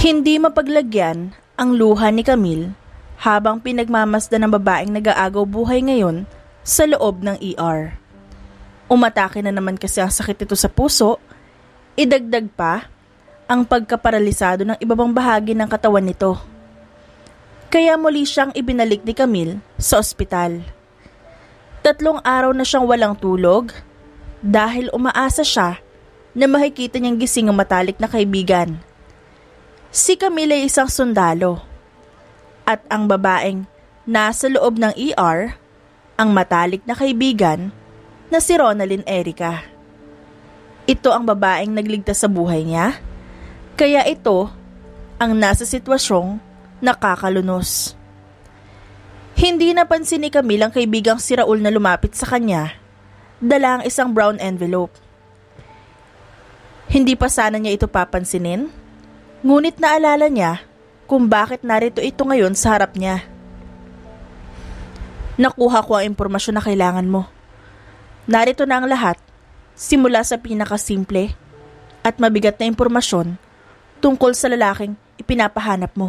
Hindi mapaglagyan ang luha ni Camille habang pinagmamasdan ng babaeng nag-aagaw buhay ngayon sa loob ng ER. Umatake na naman kasi ang sakit nito sa puso, idagdag pa ang pagkaparalisado ng ibabang bahagi ng katawan nito. Kaya muli siyang ibinalik ni Camille sa ospital. 3 araw na siyang walang tulog dahil umaasa siya na makikita niyang gising ang matalik na kaibigan. Si Camille ay isang sundalo at ang babaeng nasa loob ng ER, ang matalik na kaibigan na si Ronalyn Erica. Ito ang babaeng nagligtas sa buhay niya, kaya ito ang nasa sitwasyong nakakalunos. Hindi napansin ni Camille ang kaibigang si Raul na lumapit sa kanya, dala ang isang brown envelope. Hindi pa sana niya ito papansinin, ngunit naalala niya kung bakit narito ito ngayon sa harap niya. Nakuha ko ang impormasyon na kailangan mo. Narito na ang lahat, simula sa pinakasimple at mabigat na impormasyon tungkol sa lalaking ipinapahanap mo.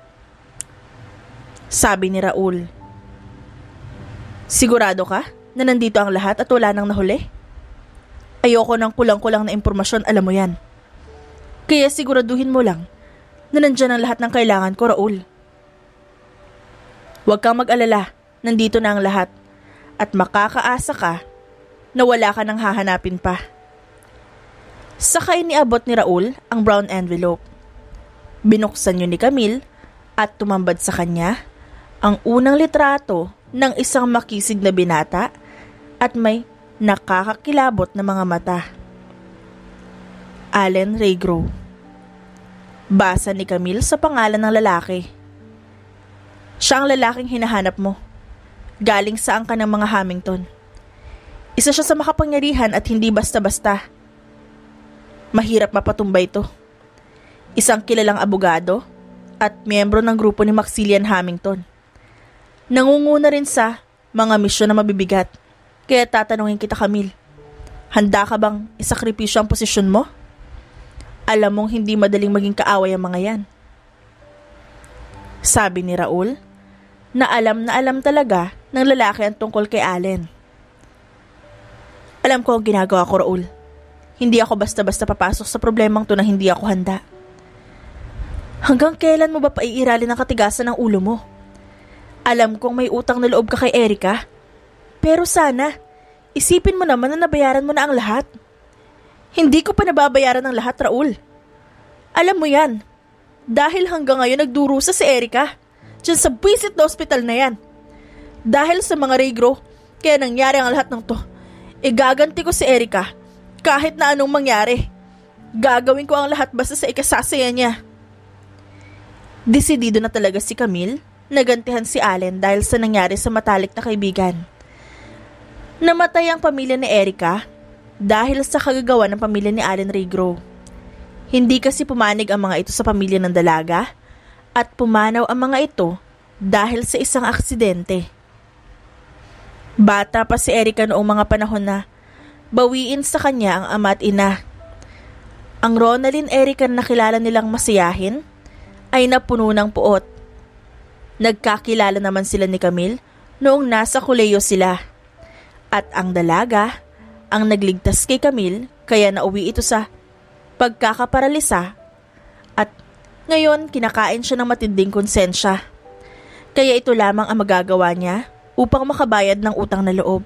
Sabi ni Raul. Sigurado ka na nandito ang lahat at wala nang nahuli? Ayoko ng kulang-kulang na impormasyon, alam mo yan. Kaya siguraduhin mo lang na nandyan ang lahat ng kailangan ko, Raul. Huwag kang mag-alala, nandito na ang lahat at makakaasa ka na wala ka nang hahanapin pa. Saka iniabot ni Raul ang brown envelope. Binuksan yun ni Camille at tumambad sa kanya ang unang litrato ng isang makisig na binata at may nakakakilabot na mga mata. Allen Raygrove. Basa ni Camille sa pangalan ng lalaki. Siya ang lalaking hinahanap mo. Galing sa angka ng mga Hamilton. Isa siya sa makapangyarihan at hindi basta-basta. Mahirap mapatumbay ito. Isang kilalang abogado at miyembro ng grupo ni Maxillian Hamilton. Nangunguna rin sa mga misyon na mabibigat. Kaya tatanungin kita, Camille, handa ka bang isakripisyo ang posisyon mo? Alam mong hindi madaling maging kaaway ang mga yan. Sabi ni Raul na alam talaga ng lalaki ang tungkol kay Allen. Alam ko ang ginagawa ko, Raul. Hindi ako basta-basta papasok sa problemang to na hindi ako handa. Hanggang kailan mo ba paiiralin ang katigasan ng ulo mo? Alam kong may utang na loob ka kay Erica. Pero sana, isipin mo naman na nabayaran mo na ang lahat. Hindi ko pa nababayaran ng lahat, Raul. Alam mo yan. Dahil hanggang ngayon nagdurusa si Erica dyan sa visit na hospital na yan. Dahil sa mga Raygrove, kaya nangyari ang lahat ng to. Igaganti ko si Erica kahit na anong mangyari. Gagawin ko ang lahat basta sa ikasasaya niya. Desidido na talaga si Camille na gantihan si Allen dahil sa nangyari sa matalik na kaibigan. Namatay ang pamilya ni Erica dahil sa kagagawa ng pamilya ni Allen Raygrove. Hindi kasi pumanig ang mga ito sa pamilya ng dalaga at pumanaw ang mga ito dahil sa isang aksidente. Bata pa si Erica noong mga panahon na bawiin sa kanya ang ama at ina. Ang Ronalyn Erica na nakilala nilang masiyahin ay napuno ng puot. Nagkakilala naman sila ni Camille noong nasa kolehiyo sila. At ang dalaga ang nagligtas kay Camille kaya nauwi ito sa pagkakaparalisa at ngayon kinakain siya ng matinding konsensya. Kaya ito lamang ang magagawa niya upang makabayad ng utang na loob.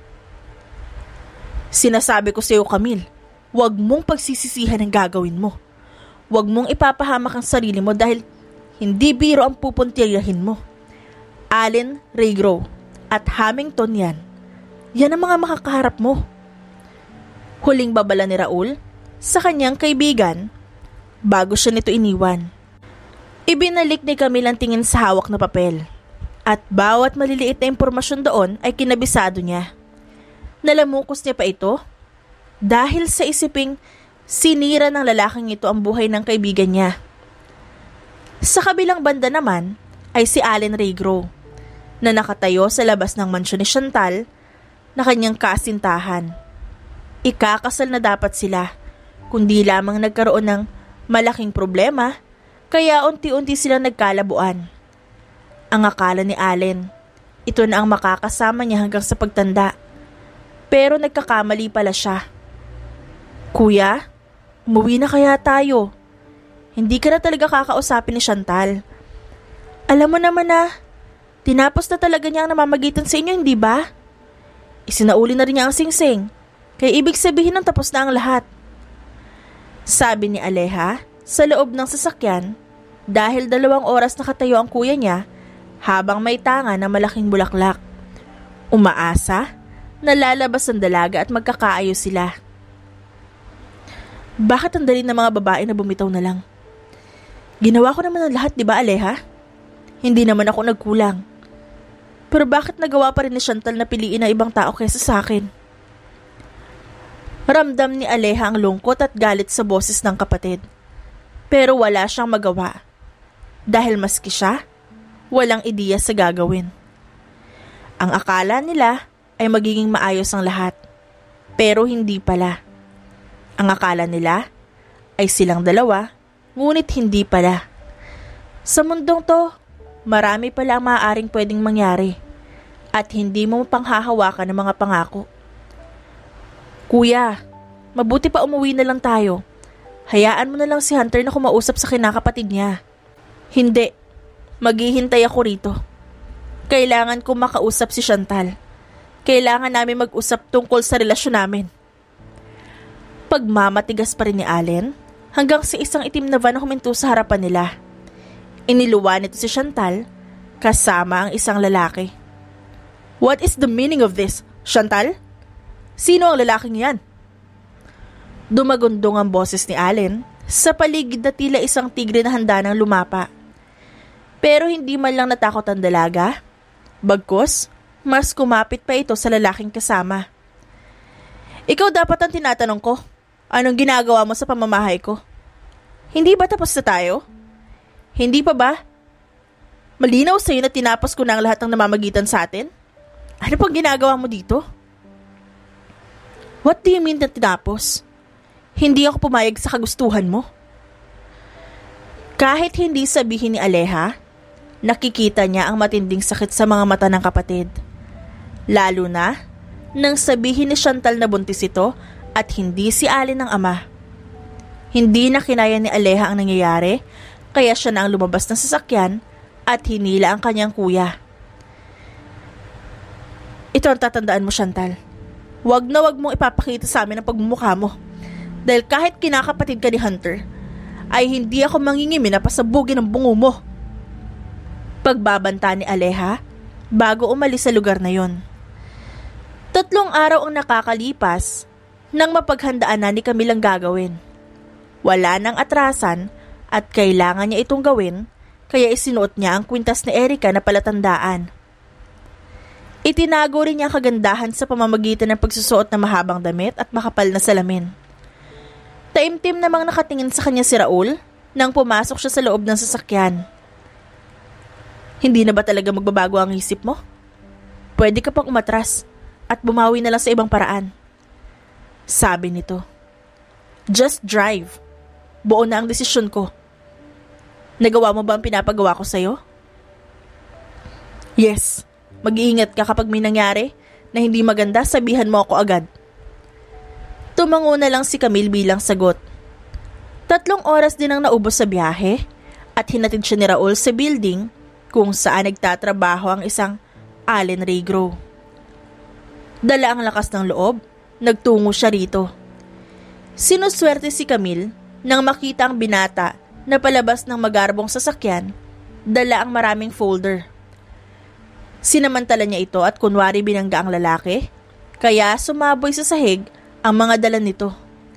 Sinasabi ko sa iyo, Camille, huwag mong pagsisisihan ang gagawin mo. Huwag mong ipapahamak ang sarili mo dahil hindi biro ang pupuntiryahin mo. Allen Raygrove at Hamilton yan. Yan ang mga makakaharap mo. Huling babala ni Raul sa kanyang kaibigan bago siya nito iniwan. Ibinalik ni Camille ang tingin sa hawak na papel at bawat maliliit na impormasyon doon ay kinabisado niya. Nalamukos niya pa ito dahil sa isiping sinira ng lalaking ito ang buhay ng kaibigan niya. Sa kabilang banda naman ay si Allen Raygrove na nakatayo sa labas ng mansyon ni Chantal na kanyang kasintahan. Ikakasal na dapat sila, kundi lamang nagkaroon ng malaking problema Kaya unti-unti silang nagkalabuan. Ang akala ni Allen, ito na ang makakasama niya hanggang sa pagtanda. Pero nagkakamali pala siya. Kuya, umuwi na kaya tayo? Hindi ka na talaga kakausapin ni Chantal. Alam mo naman na, tinapos na talaga niya ang namamagitan sa inyo, hindi ba? Isinauli na rin niya ang singsing. Kaya ibig sabihin ng tapos na ang lahat. Sabi ni Aleha sa loob ng sasakyan dahil 2 oras nakatayo ang kuya niya habang may tanga na malaking bulaklak. Umaasa na lalabas ang dalaga at magkakaayos sila. Bakit ang dali ng mga babae na bumitaw na lang? Ginawa ko naman ang lahat, di ba Aleha? Hindi naman ako nagkulang. Pero bakit nagawa pa rin ni Chantal na piliin ang ibang tao kaysa sa akin? Ramdam ni Aleha ang lungkot at galit sa boses ng kapatid. Pero wala siyang magawa. Dahil maski siya, walang ideya sa gagawin. Ang akala nila ay magiging maayos ang lahat. Pero hindi pala. Ang akala nila ay silang dalawa, ngunit hindi pala. Sa mundong to, marami pala ang maaaring pwedeng mangyari at hindi mo mapanghahawakan ng mga pangako. Kuya, mabuti pa umuwi na lang tayo. Hayaan mo na lang si Hunter na kumausap sa kinakapatid niya. Hindi, maghihintay ako rito. Kailangan ko makausap si Chantal. Kailangan namin mag-usap tungkol sa relasyon namin. Pagmamatigas pa rin ni Allen hanggang sa isang itim na van na huminto sa harapan nila. Iniluwa nito si Chantal kasama ang isang lalaki. What is the meaning of this, Chantal? Sino ang lalaking yan? Dumagundong ang boses ni Allen sa paligid na tila isang tigre na handa ng lumapa. Pero hindi man lang natakot ang dalaga. Bagkus, mas kumapit pa ito sa lalaking kasama. Ikaw dapat ang tinatanong ko. Anong ginagawa mo sa pamamahay ko? Hindi ba tapos na tayo? Hindi pa ba? Malinaw sa'yo na tinapos ko na ang lahat ng namamagitan sa atin? Ano pang ginagawa mo dito? What do you mean na tinapos? Hindi ako pumayag sa kagustuhan mo. Kahit hindi sabihin ni Aleha, nakikita niya ang matinding sakit sa mga mata ng kapatid. Lalo na nang sabihin ni Chantal na buntis ito at hindi si Allen ang ama. Hindi na kinaya ni Aleha ang nangyayari, kaya siya na ang lumabas ng sasakyan at hinila ang kanyang kuya. Ito ang tatandaan mo, Chantal. Wag na wag mong ipapakita sa amin ang pagmumukha mo. Dahil kahit kinakapatid ka ni Hunter, ay hindi ako mangingimi na pasabugin ang bungo mo. Pagbabanta ni Aleha bago umalis sa lugar na yon. 3 araw ang nakakalipas nang mapaghandaan na ni Camille ang gagawin. Wala nang atrasan at kailangan niya itong gawin, kaya isinuot niya ang kwintas ni Erica na palatandaan. Itinago rin niya ang kagandahan sa pamamagitan ng pagsusuot ng mahabang damit at makapal na salamin. Taimtim namang nakatingin sa kanya si Raul nang pumasok siya sa loob ng sasakyan. Hindi na ba talaga magbabago ang isip mo? Pwede ka pang umatras at bumawi na lang sa ibang paraan. Sabi nito. Just drive. Buo na ang desisyon ko. Nagawa mo ba ang pinapagawa ko sa'yo? Yes. Mag-iingat ka kapag may nangyari na hindi maganda, sabihan mo ako agad. Tumango na lang si Camille bilang sagot. 3 oras din ang naubos sa biyahe at hinatid siya ni Raul sa building kung saan nagtatrabaho ang isang Allen Regro. Dala ang lakas ng loob, nagtungo siya rito. Sinuswerte si Camille nang makita ang binata na palabas ng magarbong sasakyan, dala ang maraming folder. Sinamantala niya ito at kunwari binangga ang lalaki, kaya sumaboy sa sahig ang mga dala nito.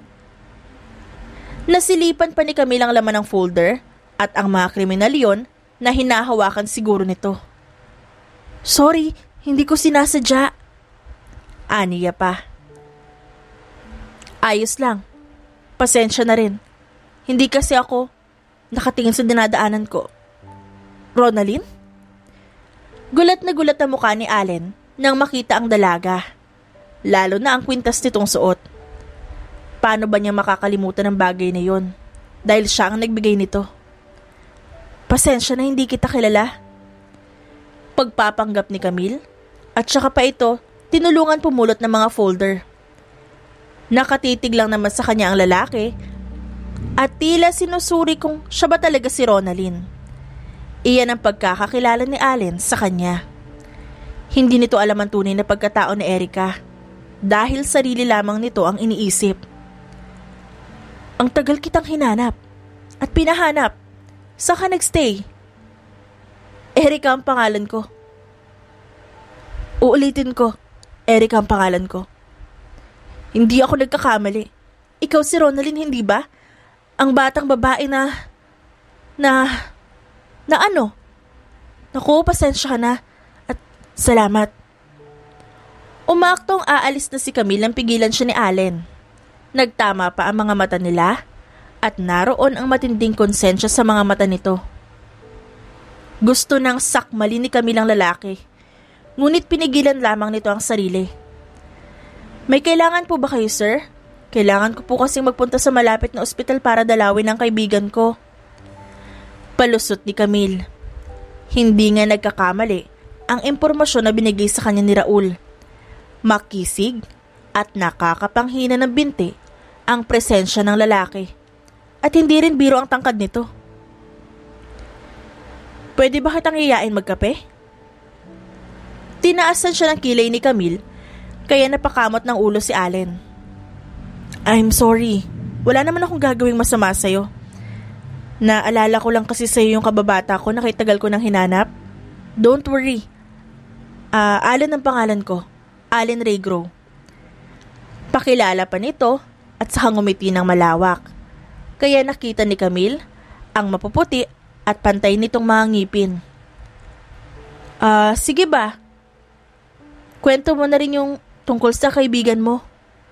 Nasilipan pa ni Camille ang laman ng folder at ang mga kriminal yon na hinahawakan siguro nito. Sorry, hindi ko sinasadya. Aniya pa. Ayos lang. Pasensya na rin. Hindi kasi ako nakatingin sa dinadaanan ko. Ronalyn? Gulat na gulat ang mukha ni Allen nang makita ang dalaga. Lalo na ang kwintas nitong suot. Paano ba niya makakalimutan ang bagay na yon? Dahil siya ang nagbigay nito. Pasensya na hindi kita kilala. Pagpapanggap ni Camille, at saka pa ito, tinulungan pumulot ng mga folder. Nakatitig lang naman sa kanya ang lalaki at tila sinusuri kung siya ba talaga si Ronalyn. Iyan ang pagkakakilala ni Allen sa kanya. Hindi nito alam ang tunay na pagkatao ni Erica dahil sarili lamang nito ang iniisip. Ang tagal kitang hinanap at pinahanap. Saan ka nagstay? Erica ang pangalan ko. Uulitin ko, Erica ang pangalan ko. Hindi ako nagkakamali. Ikaw si Ronalyn, hindi ba? Ang batang babae na ano? Naku, pasensya ka na. At salamat. Umaktong aalis na si Camille nang pigilan siya ni Allen. Nagtama pa ang mga mata nila at naroon ang matinding konsensya sa mga mata nito. Gusto nang sakmali ni Camille ang lalaki. Ngunit pinigilan lamang nito ang sarili. May kailangan po ba kayo, sir? Kailangan ko po kasing magpunta sa malapit na ospital para dalawin ang kaibigan ko. Palusot ni Camille. Hindi nga nagkakamali ang impormasyon na binigay sa kanya ni Raul. Makisig at nakakapanghina ng binti ang presensya ng lalaki. At hindi rin biro ang tangkad nito. Pwede ba kitang iyain magkape? Tinaasan siya ng kilay ni Camille kaya napakamot ng ulo si Allen. I'm sorry. Wala naman akong gagawing masama sa'yo. Naalala ko lang kasi sa'yo yung kababata ko na tagal ko nang hinanap. Don't worry. Allen ang pangalan ko. Allen Raygrow. Pakilala pa nito at saka ngumiti ng malawak. Kaya nakita ni Camille ang mapuputi at pantay nitong mga ngipin. Sige ba? Kwento mo na rin yung tungkol sa kaibigan mo.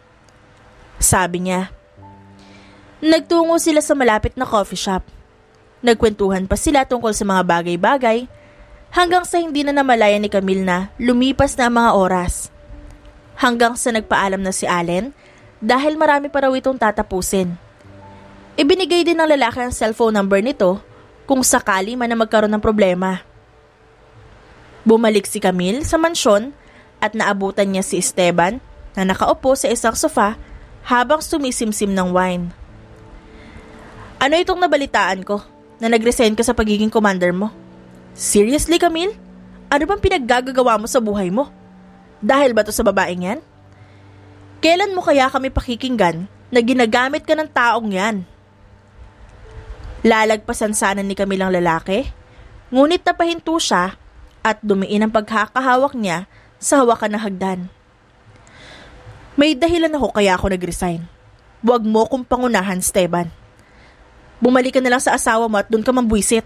Sabi niya. Nagtungo sila sa malapit na coffee shop. Nagkwentuhan pa sila tungkol sa mga bagay-bagay hanggang sa hindi na namalayan ni Camille na lumipas na ang mga oras. Hanggang sa nagpaalam na si Allen dahil marami pa raw itong tatapusin. Ibinigay din ng lalaki ang cellphone number nito kung sakali man na magkaroon ng problema. Bumalik si Camille sa mansyon at naabutan niya si Esteban na nakaupo sa isang sofa habang sumisimsim ng wine. Ano itong nabalitaan ko na nag-resign ka sa pagiging commander mo? Seriously, Camille? Ano bang pinaggagawa mo sa buhay mo? Dahil ba to sa babaeng yan? Kailan mo kaya kami pakikinggan na ginagamit ka ng taong yan? Lalagpasan sana ni Camille ang lalaki, ngunit napahinto siya at dumiin ang pagkakahawak niya sa hawakan ng hagdan. May dahilan ako kaya ako nag-resign. Huwag mo kong pangunahan, Esteban. Bumalik ka na lang sa asawa mo at doon ka mambuisit.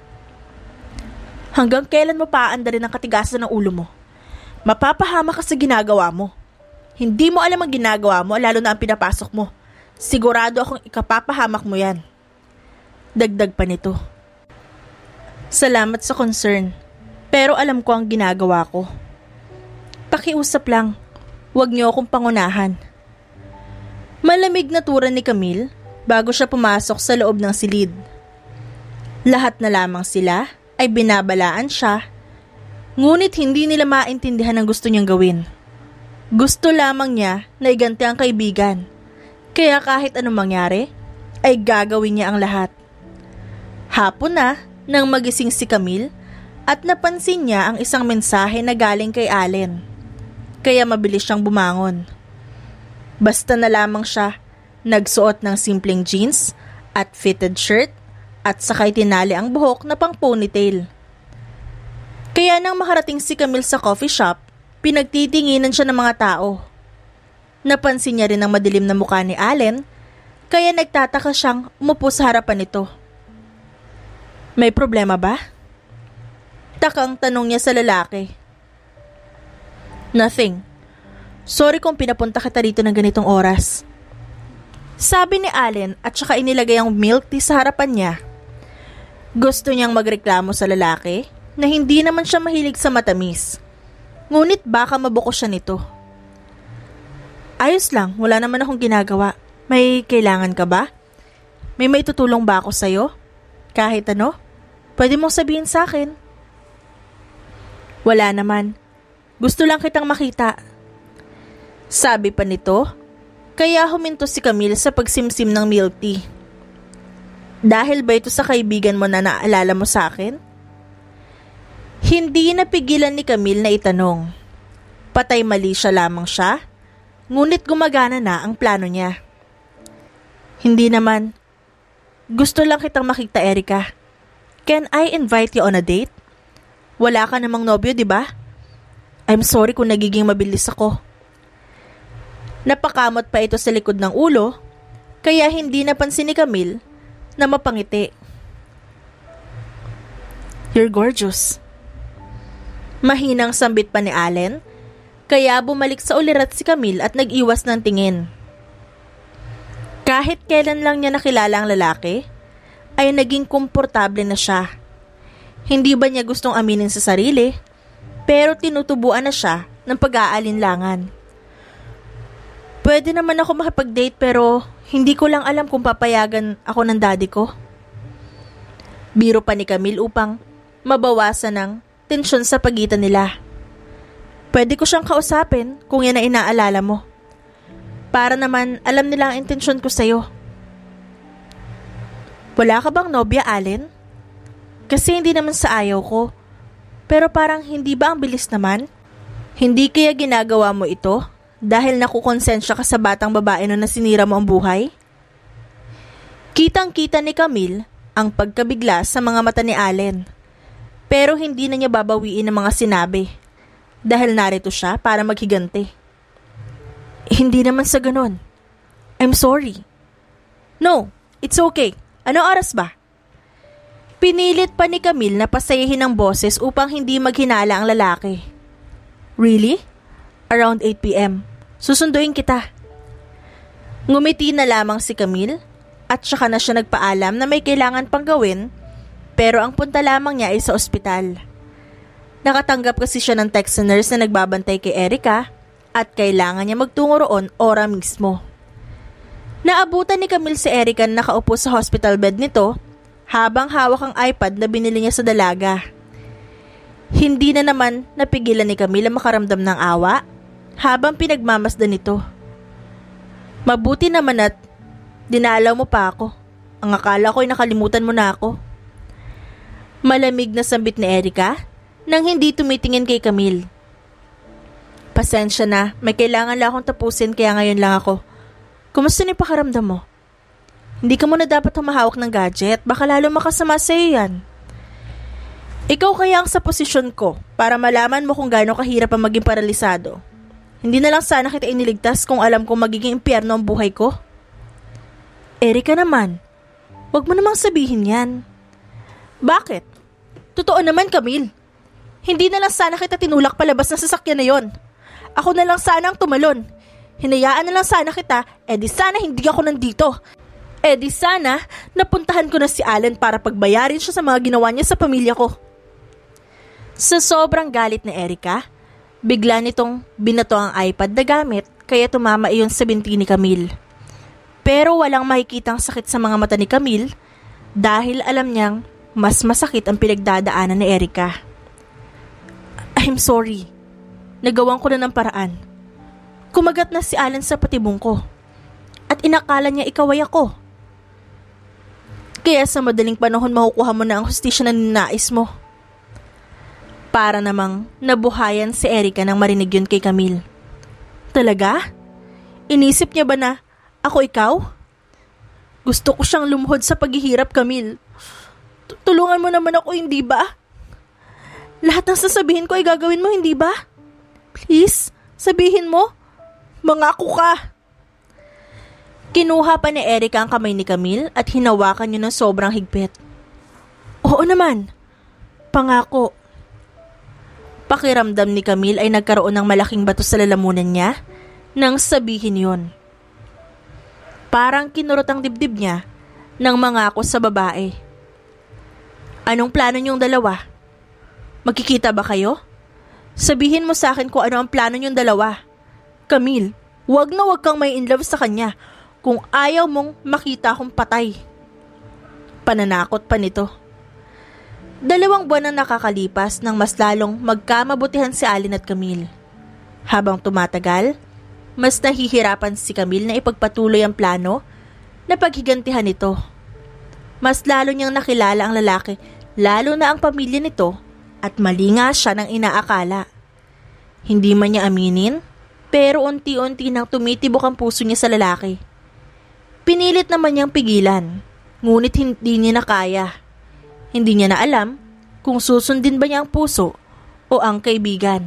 Hanggang kailan mo paandarin ang katigasan ng ulo mo? Mapapahama ka sa ginagawa mo. Hindi mo alam ang ginagawa mo, lalo na ang pinapasok mo. Sigurado akong ikapapahamak mo yan. Dagdag pa nito. Salamat sa concern, pero alam ko ang ginagawa ko. Pakiusap lang, huwag niyo akong pangunahan. Malamig na tura ni Camille bago siya pumasok sa loob ng silid. Lahat na lamang sila ay binabalaan siya, ngunit hindi nila maintindihan ang gusto niyang gawin. Gusto lamang niya na iganti ang kaibigan, kaya kahit anong mangyari, ay gagawin niya ang lahat. Hapon na nang magising si Camille at napansin niya ang isang mensahe na galing kay Allen. Kaya mabilis siyang bumangon. Basta na lamang siya nagsuot ng simpleng jeans at fitted shirt at sakay tinali ang buhok na pang ponytail. Kaya nang makarating si Camille sa coffee shop, pinagtitinginan siya ng mga tao. Napansin niya rin ang madilim na mukha ni Allen, kaya nagtataka siyang umupo sa harapan nito. May problema ba? Takang tanong niya sa lalaki. Nothing. Sorry kung pinapunta kita rito ng ganitong oras. Sabi ni Allen at saka inilagay ang milk tea sa harapan niya. Gusto niyang magreklamo sa lalaki na hindi naman siya mahilig sa matamis. Ngunit baka mabuko siya nito. Ayos lang, wala naman akong ginagawa. May kailangan ka ba? May maitutulong ba ako sa'yo? Kahit ano? Pwede mong sabihin sa akin. Wala naman. Gusto lang kitang makita. Sabi pa nito, kaya huminto si Camille sa pagsimsim ng milk tea. Dahil ba ito sa kaibigan mo na naalala mo sa akin? Hindi napigilan ni Camille na itanong. Patay mali siya lamang siya, ngunit gumagana na ang plano niya. Hindi naman. Gusto lang kitang makita, Erica. Can I invite you on a date? Wala ka namang nobyo, di ba? I'm sorry kung nagiging mabilis ako. Napakamot pa ito sa likod ng ulo, kaya hindi napansin ni Camille na mapangiti. You're gorgeous. Mahinang sambit pa ni Allen, kaya bumalik sa ulirat si Camille at nag-iwas ng tingin. Kahit kailan lang niya nakilala ang lalaki, ay naging komportable na siya. Hindi ba niya gustong aminin sa sarili, pero tinutubuan na siya ng pag-aalinlangan. Pwede naman ako makipag-date pero hindi ko lang alam kung papayagan ako ng daddy ko. Biro pa ni Camille upang mabawasan ng tensyon sa pagitan nila. Pwede ko siyang kausapin kung yan ang inaalala mo. Para naman alam nila ang intensyon ko sa'yo. Wala ka bang nobya, Allen? Kasi hindi naman sa ayaw ko. Pero parang hindi ba ang bilis naman? Hindi kaya ginagawa mo ito dahil nakukonsensya ka sa batang babae na sinira mo ang buhay? Kitang-kita ni Camille ang pagkabigla sa mga mata ni Allen. Pero hindi na niya babawiin ang mga sinabi dahil narito siya para maghiganti. Hindi naman sa ganon. I'm sorry. No, it's okay. Anong oras ba? Pinilit pa ni Camille na pasayahin ang boses upang hindi maghinala ang lalaki. Really? Around 8 p.m. Susunduin kita. Ngumiti na lamang si Camille at saka na siya nagpaalam na may kailangan pang gawin, pero ang punta lamang niya ay sa ospital. Nakatanggap kasi siya ng text sa nurse na nagbabantay kay Erica at kailangan niya magtungo roon ora mismo. Naabutan ni Camille si Erica na nakaupo sa hospital bed nito habang hawak ang iPad na binili niya sa dalaga. Hindi na naman napigilan ni Camille makaramdam ng awa habang pinagmamasdan nito. Mabuti naman at dinalaw mo pa ako. Ang akala ko'y nakalimutan mo na ako. Malamig na sambit ni Erica nang hindi tumitingin kay Camille. Pasensya na, may kailangan lang akong tapusin kaya ngayon lang ako. Kumusta ni pakaramdam mo? Hindi ka muna dapat humahawak ng gadget, baka lalo makasama sa iyo yan. Ikaw kaya ang sa posisyon ko para malaman mo kung gaano kahirap ang maging paralisado. Hindi na lang sana kita iniligtas kung alam kong magiging impyerno ang buhay ko. Erica naman, wag mo namang sabihin yan. Bakit? Totoo naman, Camille. Hindi na lang sana kita tinulak palabas ng sasakyan na yon. Ako na lang sana ang tumalon. Hinayaan na lang sana kita, di sana hindi ako nandito. Di sana napuntahan ko na si Allen para pagbayarin siya sa mga ginawa niya sa pamilya ko. Sa sobrang galit ni Erica, bigla nitong binato ang iPad na gamit kaya tumama iyon sa binti ni Camille. Pero walang makikitang sakit sa mga mata ni Camille dahil alam niyang mas masakit ang pinagdadaanan ni Erica. I'm sorry. Nagawan ko na ng paraan. Kumagat na si Allen sa patibong ko at inakala niya ikaw ay ako. Kaya sa madaling panahon makukuha mo na ang hustisya na ninais mo. Para namang nabuhayan si Erica nang marinig yun kay Camille. Talaga? Inisip niya ba na ako ikaw? Gusto ko siyang lumuhod sa paghihirap, Camille. Tulungan mo naman ako, hindi ba? Lahat ng sasabihin ko ay gagawin mo, hindi ba? Please, sabihin mo. Mangako ka. Kinuha pa ni Erica ang kamay ni Camille at hinawakan niya ng sobrang higpit. Oo naman. Pangako. Pakiramdam ni Camille ay nagkaroon ng malaking bato sa lalamunan niya nang sabihin yon. Parang kinurot ang dibdib niya nang mangako sa babae. Anong plano niyong dalawa? Magkikita ba kayo? Sabihin mo sa akin kung ano ang plano niyong dalawa. Camille, wag na wag kang may in love sa kanya kung ayaw mong makita akong patay. Pananakot pa nito. 2 buwan ang nakakalipas nang mas lalong magkamabutihan si Allen at Camille. Habang tumatagal, mas nahihirapan si Camille na ipagpatuloy ang plano na paghigantihan nito. Mas lalo niyang nakilala ang lalaki, lalo na ang pamilya nito, at mali nga siya ng inaakala. Hindi man niya aminin, pero unti-unti nang tumitibok ang puso niya sa lalaki. Pinilit naman niyang pigilan, ngunit hindi niya na kaya. Hindi niya na alam kung susundin ba niya ang puso o ang kaibigan.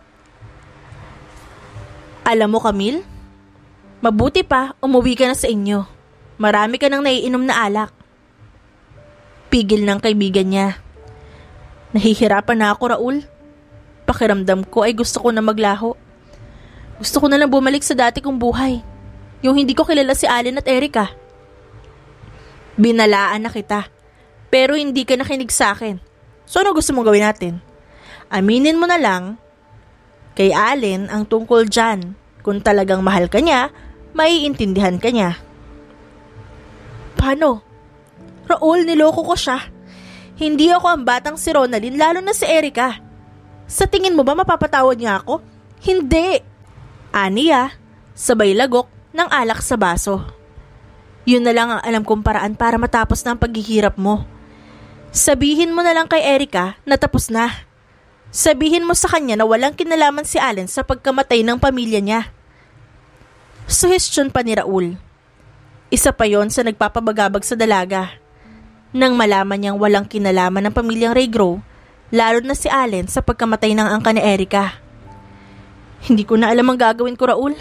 Alam mo, Camille, mabuti pa umuwi ka na sa inyo. Marami ka nang naiinom na alak. Pigil ng kaibigan niya. Nahihirapan na ako, Raul. Pakiramdam ko ay gusto ko na maglaho. Gusto ko na lang bumalik sa dati kong buhay. Yung hindi ko kilala si Allen at Erica. Binalaan na kita, pero hindi ka nakinig sa akin. So ano gusto mong gawin natin? Aminin mo na lang kay Allen ang tungkol dyan. Kung talagang mahal ka niya, maiintindihan ka niya. Paano? Raul, niloko ko siya. Hindi ako ang batang si Ronaldin, lalo na si Erica. Sa tingin mo ba mapapatawad niya ako? Hindi! Aniya, sabay lagok ng alak sa baso. Yun na lang ang alam kong paraan para matapos na ang paghihirap mo. Sabihin mo na lang kay Erica na tapos na. Sabihin mo sa kanya na walang kinalaman si Allen sa pagkamatay ng pamilya niya. Suhestyon pa ni Raul. Isa pa yon sa nagpapabagabag sa dalaga. Nang malaman niyang walang kinalaman ng pamilyang Raygrove, lalo na si Allen sa pagkamatay ng angka ni Erica. Hindi ko na alam ang gagawin ko, Raul.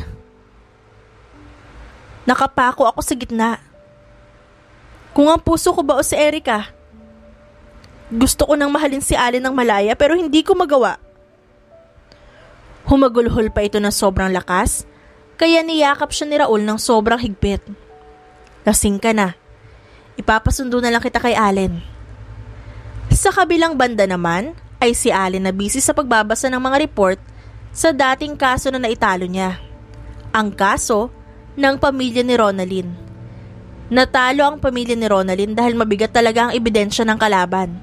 Nakapako ako sa gitna. Kung ang puso ko ba o si Erica, gusto ko nang mahalin si Allen ng malaya pero hindi ko magawa. Humagulhol pa ito ng sobrang lakas, kaya niyakap siya ni Raul ng sobrang higpit. Lasing ka na. Ipapasundo na lang kita kay Allen. Sa kabilang banda naman ay si Allen na busy sa pagbabasa ng mga report sa dating kaso na naitalo niya. Ang kaso ng pamilya ni Ronaldin. Natalo ang pamilya ni Ronaldin dahil mabigat talaga ang ebidensya ng kalaban.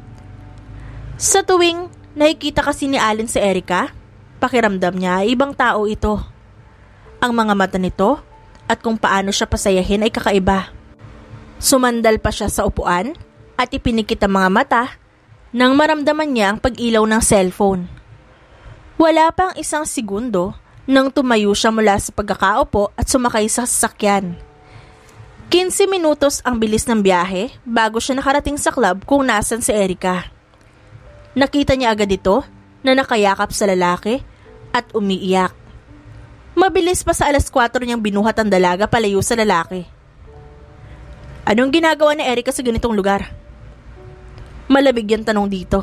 Sa tuwing nakikita kasi ni Allen si Erica, pakiramdam niya ay ibang tao ito. Ang mga mata nito at kung paano siya pasayahin ay kakaiba. Sumandal pa siya sa upuan at ipinikit ang mga mata nang maramdaman niya ang pag-ilaw ng cellphone. Wala pang 1 segundo nang tumayo siya mula sa pagkakaupo at sumakay sa sasakyan. 15 minutos ang bilis ng biyahe bago siya nakarating sa club kung nasan si Erica. Nakita niya agad ito na nakayakap sa lalaki at umiiyak. Mabilis pa sa 4:00 niyang binuhat ang dalaga palayo sa lalaki. Anong ginagawa ni Erica sa ganitong lugar? Malamig yung tanong dito.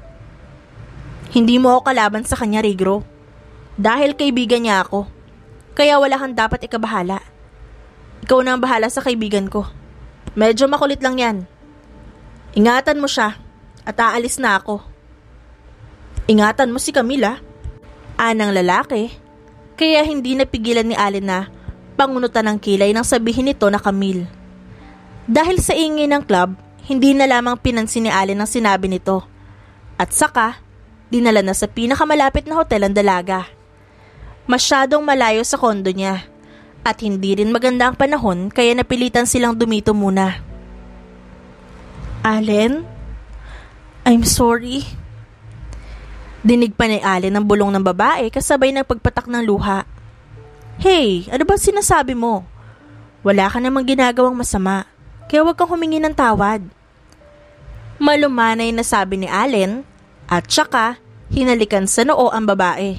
Hindi mo ako kalaban sa kanya, Raygrove. Dahil kaibigan niya ako. Kaya wala kang dapat ikabahala. Ikaw na ang bahala sa kaibigan ko. Medyo makulit lang yan. Ingatan mo siya at aalis na ako. Ingatan mo si Camila. Anang lalaki. Kaya hindi napigilan ni Allen na pangunutan ng kilay nang sabihin nito na Camille. Dahil sa ingay ng club, hindi na lamang pinansin ni Allen ang sinabi nito. At saka, dinala na sa pinakamalapit na hotel ang dalaga. Masyadong malayo sa kondo niya. At hindi rin maganda ang panahon kaya napilitan silang dumito muna. Allen? I'm sorry. Dinig pa ni Allen ang bulong ng babae kasabay ng pagpatak ng luha. Hey, ano ba sinasabi mo? Wala ka namang ginagawang masama, kaya huwag kang humingi ng tawad. Malumanay na sabi ni Allen at saka hinalikan sa noo ang babae.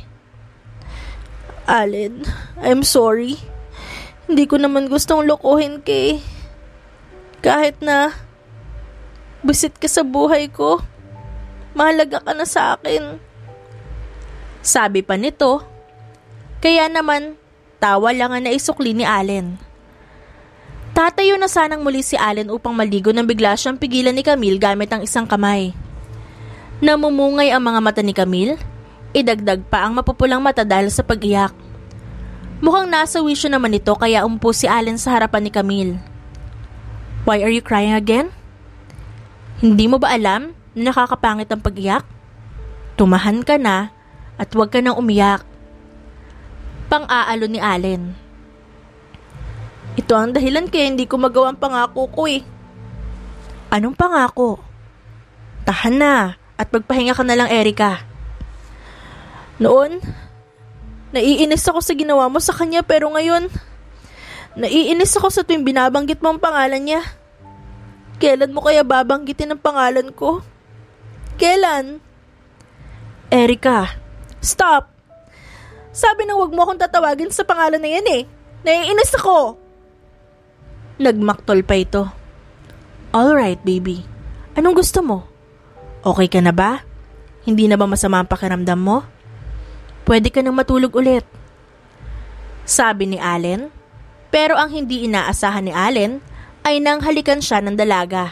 Allen, I'm sorry. Hindi ko naman gustong lokohin kay. Kahit na busit ka sa buhay ko, mahalaga ka na sa akin. Sabi pa nito, kaya naman tawa lang ang naisukli ni Allen. Tatayo na sanang muli si Allen upang maligo nang bigla siyang pigilan ni Camille gamit ang isang kamay. Namumungay ang mga mata ni Camille, idagdag pa ang mapupulang mata dahil sa pag-iyak. Mukhang nasa wisyo naman ito kaya umpo si Allen sa harapan ni Camille. Why are you crying again? Hindi mo ba alam na nakakapangit ang pag-iyak? Tumahan ka na at huwag ka nang umiyak. Pang-aalo ni Allen. Ito ang dahilan kaya hindi ko magawa ang pangako ko eh. Anong pangako? Tahan na at magpahinga ka na lang, Erica. Noon, naiinis ako sa ginawa mo sa kanya pero ngayon, naiinis ako sa tuwing binabanggit mo ang pangalan niya. Kailan mo kaya babanggitin ang pangalan ko? Kailan? Erica, stop! Sabi na wag mo akong tatawagin sa pangalan na yan eh. Naiinis ako! Nagmaktol pa ito. Alright, baby. Anong gusto mo? Okay ka na ba? Hindi na ba masama ang pakiramdam mo? Pwede ka nang matulog ulit. Sabi ni Allen. Pero ang hindi inaasahan ni Allen ay nang halikan siya ng dalaga.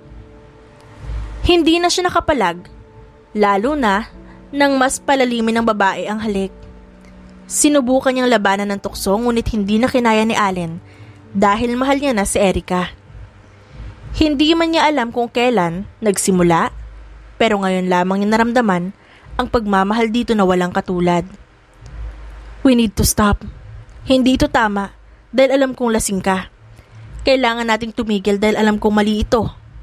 Hindi na siya nakapalag, lalo na nang mas palalimin ng babae ang halik. Sinubukan niyang labanan ng tukso ngunit hindi na kinaya ni Allen dahil mahal niya na si Erica. Hindi man niya alam kung kailan nagsimula, pero ngayon lamang niya naramdaman ang pagmamahal dito na walang katulad. We need to stop. Hindi ito tama dahil alam kong lasing ka. Kailangan nating tumigil dahil alam kong mali ito.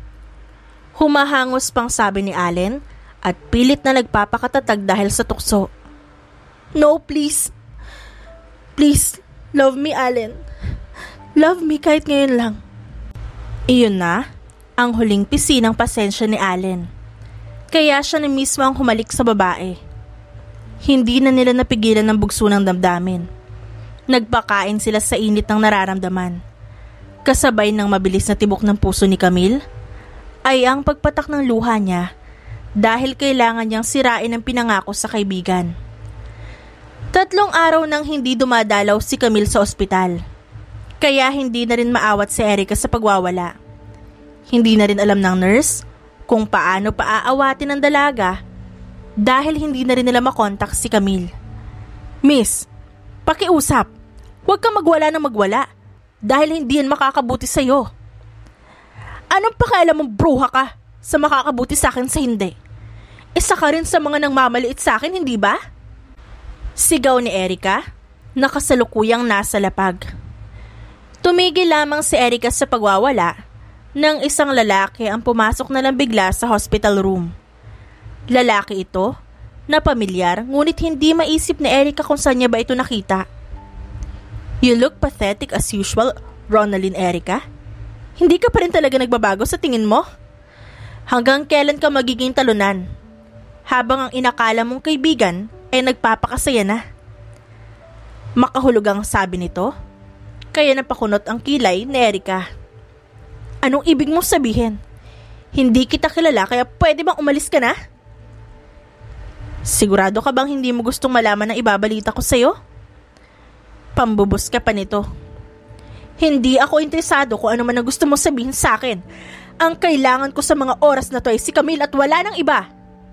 Humahangos pang sabi ni Allen at pilit na nagpapakatatag dahil sa tukso. No, please. Please, love me, Allen. Love me kahit ngayon lang. Iyon na, ang huling pisi ng pasensya ni Allen. Kaya siya na mismo ang humalik sa babae. Hindi na nila napigilan ng bugso ng damdamin. Nagpakain sila sa init ng nararamdaman. Kasabay ng mabilis na tibok ng puso ni Camille ay ang pagpatak ng luha niya dahil kailangan niyang sirain ang pinangako sa kaibigan. 3 araw nang hindi dumadalaw si Camille sa ospital. Kaya hindi na rin maawat si Erica sa pagwawala. Hindi na rin alam ng nurse kung paano paaawatin ang dalaga dahil hindi na rin nila makontak si Camille. Miss, pakiusap. Huwag kang magwala ng magwala dahil hindi yan makakabuti sa'yo. Anong pakialam mong bruha ka sa makakabuti sa akin sa hindi? Isa ka rin sa mga nangmamaliit sa akin, hindi ba? Sigaw ni Erica, nakasalukuyang nasa lapag. Tumigil lamang si Erica sa pagwawala nang isang lalaki ang pumasok na lang bigla sa hospital room. Lalaki ito na pamilyar ngunit hindi maisip ni Erica kung saan niya ba ito nakita. You look pathetic as usual, Ronaldine Erica. Hindi ka pa rin talaga nagbabago sa tingin mo? Hanggang kailan ka magiging talunan? Habang ang inakala mong kaibigan ay nagpapakasaya na. Makahulog ang sabi nito, kaya napakunot ang kilay ni Erica. Anong ibig mong sabihin? Hindi kita kilala kaya pwede bang umalis ka na? Sigurado ka bang hindi mo gustong malaman ang ibabalita ko sa'yo? Pambubos ka pa nito. Hindi ako interesado kung ano man ang gusto mo sabihin sa akin. Ang kailangan ko sa mga oras na to ay si Camille at wala nang iba.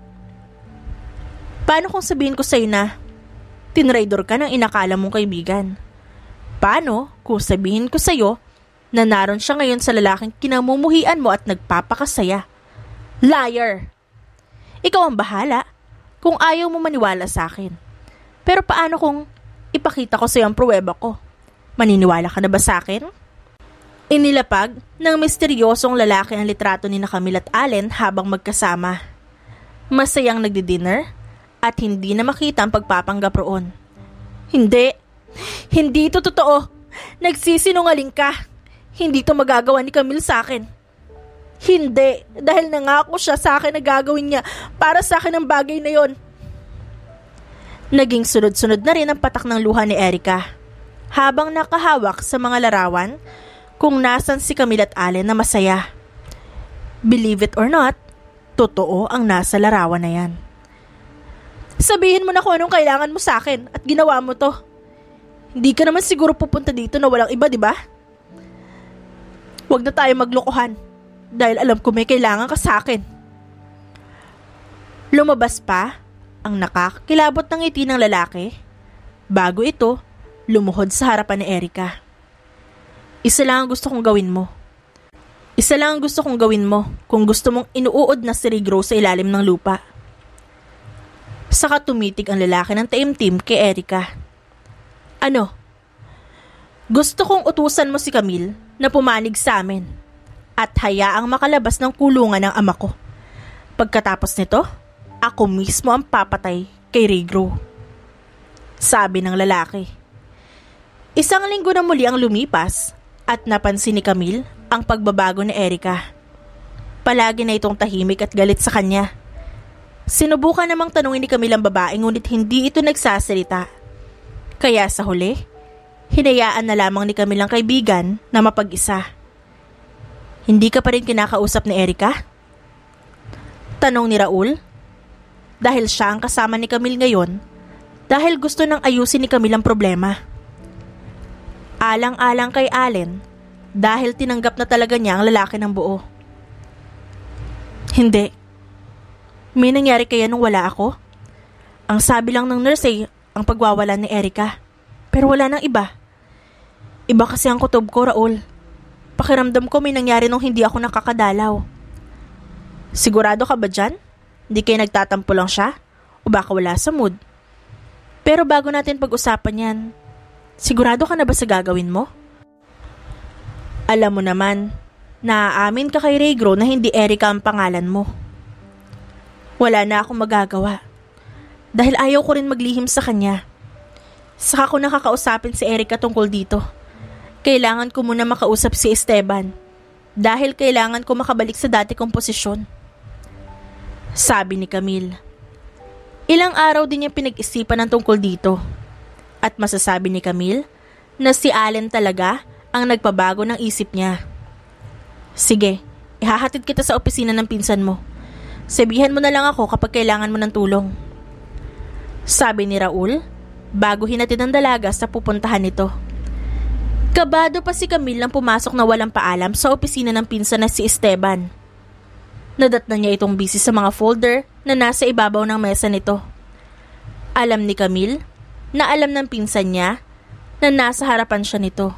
Paano kung sabihin ko sa'yo na tinraidor ka ng inakala mong kaibigan? Paano kung sabihin ko sa'yo na naroon siya ngayon sa lalaking kinamumuhian mo at nagpapakasaya? Liar! Ikaw ang bahala kung ayaw mo maniwala sa akin. Pero paano kung ipakita ko sa'yo ang pruweba ko? Maniniwala ka na ba sa akin? Inilapag ng misteryosong lalaki ang litrato ni Camille at Allen habang magkasama. Masayang nagdi-dinner at hindi na makita ang pagpapanggap roon. Hindi ito totoo. Nagsisinungaling ka. Hindi ito magagawa ni Camille sa akin. Hindi, dahil nangako siya sa akin na gagawin niya para sa akin ang bagay na yon. Naging sunod-sunod na rin ang patak ng luha ni Erica habang nakahawak sa mga larawan kung nasan si Camille at Allen na masaya. Believe it or not, totoo ang nasa larawan na yan. Sabihin mo na kung anong kailangan mo sa akin at ginawa mo to. Hindi ka naman siguro pupunta dito na walang iba, di ba? Huwag na tayo maglokohan dahil alam ko may kailangan ka sa akin. Lumabas pa ang nakakakilabot ng ngiti ng lalaki bago ito lumuhod sa harapan ni Erica. Isa lang ang gusto kong gawin mo. Isa lang ang gusto kong gawin mo kung gusto mong inuuod na si Regro sa ilalim ng lupa. Saka tumitig ang lalaki ng taimtim kay Erica. Ano? Gusto kong utusan mo si Camille na pumanig sa amin at hayaang makalabas ng kulungan ng ama ko. Pagkatapos nito, ako mismo ang papatay kay Regro. Sabi ng lalaki. Isang linggo na muli ang lumipas at napansin ni Camille ang pagbabago ni Erica. Palagi na itong tahimik at galit sa kanya. Sinubukan namang tanungin ni Camille ang babae ngunit hindi ito nagsasalita. Kaya sa huli, hinayaan na lamang ni Camille ang kaibigan na mapag-isa. Hindi ka pa rin kinakausap ni Erica? Tanong ni Raul. Dahil siya ang kasama ni Camille ngayon, dahil gusto nang ayusin ni Camille ang problema. Alang-alang kay Allen, dahil tinanggap na talaga niya ang lalaki ng buo. Hindi. May nangyari kaya nung wala ako? Ang sabi lang ng nurse ay ang pagwawala ni Erica. Pero wala nang iba. Iba kasi ang kutob ko, Raul. Pakiramdam ko may nangyari nung hindi ako nakakadalaw. Sigurado ka ba dyan? Hindi kayo nagtatampo lang siya? O baka wala sa mood? Pero bago natin pag-usapan yan, sigurado ka na ba sa gagawin mo? Alam mo naman, naaamin ka kay Regro na hindi Erica ang pangalan mo. Wala na akong magagawa. Dahil ayaw ko rin maglihim sa kanya. Saka ko nakakausapin si Erica tungkol dito. Kailangan ko muna makausap si Esteban. Dahil kailangan ko makabalik sa dati kong posisyon. Sabi ni Camille. Ilang araw din niya pinag-isipan ng tungkol dito. At masasabi ni Camille na si Allen talaga ang nagpabago ng isip niya. Sige, ihahatid kita sa opisina ng pinsan mo. Sabihan mo na lang ako kapag kailangan mo ng tulong. Sabi ni Raul, bago hinatid ang dalaga sa pupuntahan nito. Kabado pa si Camille nang pumasok na walang paalam sa opisina ng pinsan na si Esteban. Nadatnan niya itong busy sa mga folder na nasa ibabaw ng mesa nito. Alam ni Camille na alam ng pinsan niya na nasa harapan siya nito.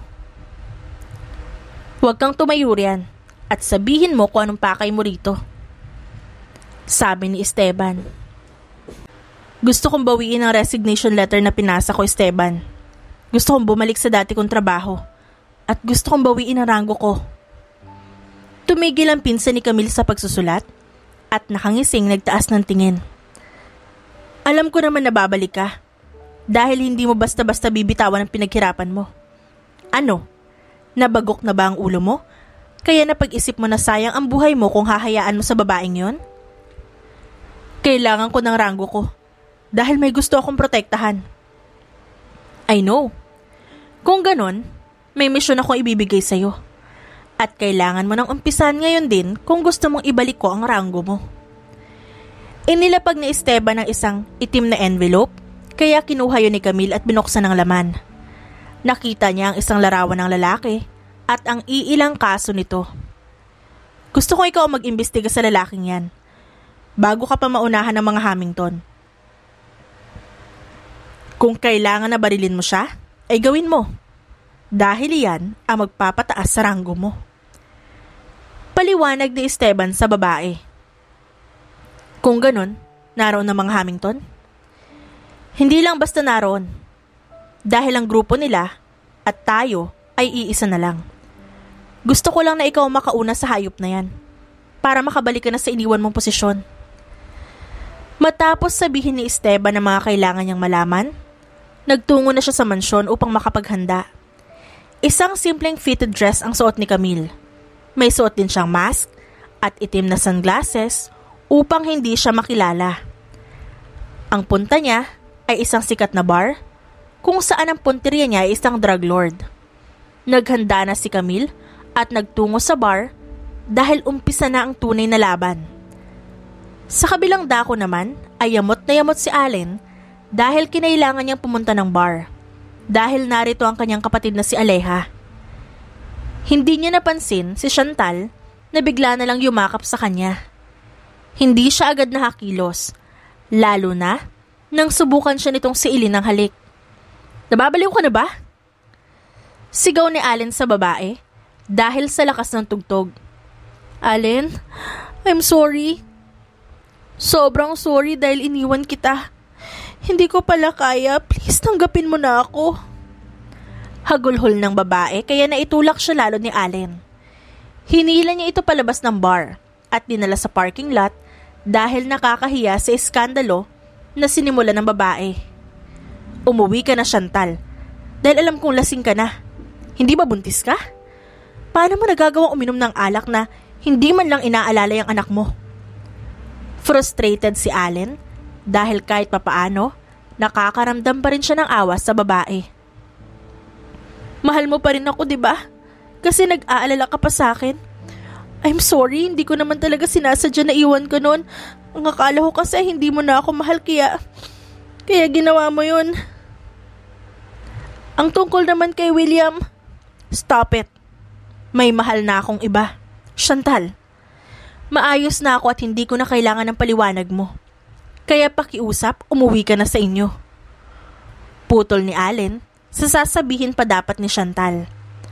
Huwag kang tumayo riyan at sabihin mo kung anong pakay mo rito. Sabi ni Esteban. Gusto kong bawiin ang resignation letter na pinasa ko, Esteban. Gusto kong bumalik sa dati kong trabaho. At gusto kong bawiin ang ranggo ko. Tumigil ang pinsan ni Camille sa pagsusulat at nakangising nagtaas ng tingin. Alam ko naman na babalik ka. Dahil hindi mo basta-basta bibitawan ang pinaghirapan mo. Ano? Nabagok na ba ang ulo mo? Kaya napag-isip mo na sayang ang buhay mo kung hahayaan mo sa babaeng yon? Kailangan ko ng ranggo ko. Dahil may gusto akong protektahan. I know. Kung ganon, may misyon akong ibibigay sa'yo. At kailangan mo nang umpisan ngayon din kung gusto mong ibalik ko ang ranggo mo. Inilapag ni Esteban ng isang itim na envelope, kaya kinuha yun ni Camille at binuksan ang laman. Nakita niya ang isang larawan ng lalaki at ang iilang kaso nito. Gusto ko ikaw mag-imbestiga sa lalaking yan, bago ka pa maunahan ng mga Hamilton. Kung kailangan na barilin mo siya, ay gawin mo. Dahil yan ang magpapataas sa ranggo mo. Paliwanag ni Esteban sa babae. Kung ganon, naroon ang mga Hamilton? Hindi lang basta naroon. Dahil ang grupo nila at tayo ay iisa na lang. Gusto ko lang na ikaw makauna sa hayop na yan para makabalik ka na sa iniwan mong posisyon. Matapos sabihin ni Esteban ang mga kailangan niyang malaman, nagtungo na siya sa mansyon upang makapaghanda. Isang simpleng fitted dress ang suot ni Camille. May suot din siyang mask at itim na sunglasses upang hindi siya makilala. Ang punta niya ay isang sikat na bar kung saan ang punteriya niya ay isang drug lord. Naghanda na si Camille at nagtungo sa bar dahil umpisa na ang tunay na laban. Sa kabilang dako naman ay yamot na yamot si Allen dahil kinailangan niyang pumunta ng bar dahil narito ang kanyang kapatid na si Aleja. Hindi niya napansin si Chantal na bigla na lang yumakap sa kanya. Hindi siya agad nakakilos, lalo na nang subukan siya nitong siilin ng halik. Nababaliw ka na ba? Sigaw ni Allen sa babae dahil sa lakas ng tugtog. Allen, I'm sorry. Sobrang sorry dahil iniwan kita. Hindi ko pala kaya. Please tanggapin mo na ako. Hagulhol ng babae kaya naitulak siya lalo ni Allen. Hinila niya ito palabas ng bar at dinala sa parking lot dahil nakakahiya sa iskandalo na sinimula ng babae. Umuwi ka na, Chantal. Dahil alam kong lasing ka na. Hindi ba buntis ka? Paano mo nagagawang uminom ng alak na hindi man lang inaalala yung anak mo? Frustrated si Allen dahil kahit papaano, nakakaramdam pa rin siya ng awa sa babae. Mahal mo pa rin ako, di ba? Kasi nag-aalala ka pa sa akin. I'm sorry, hindi ko naman talaga sinasadya na iwan ka noon. Ang akala ko kasi hindi mo na ako mahal kaya ginawa mo yun. Ang tungkol naman kay William, stop it. May mahal na akong iba. Chantal, maayos na ako at hindi ko na kailangan ng paliwanag mo. Kaya pakiusap, umuwi ka na sa inyo. Putol ni Allen, sasabihin pa dapat ni Chantal.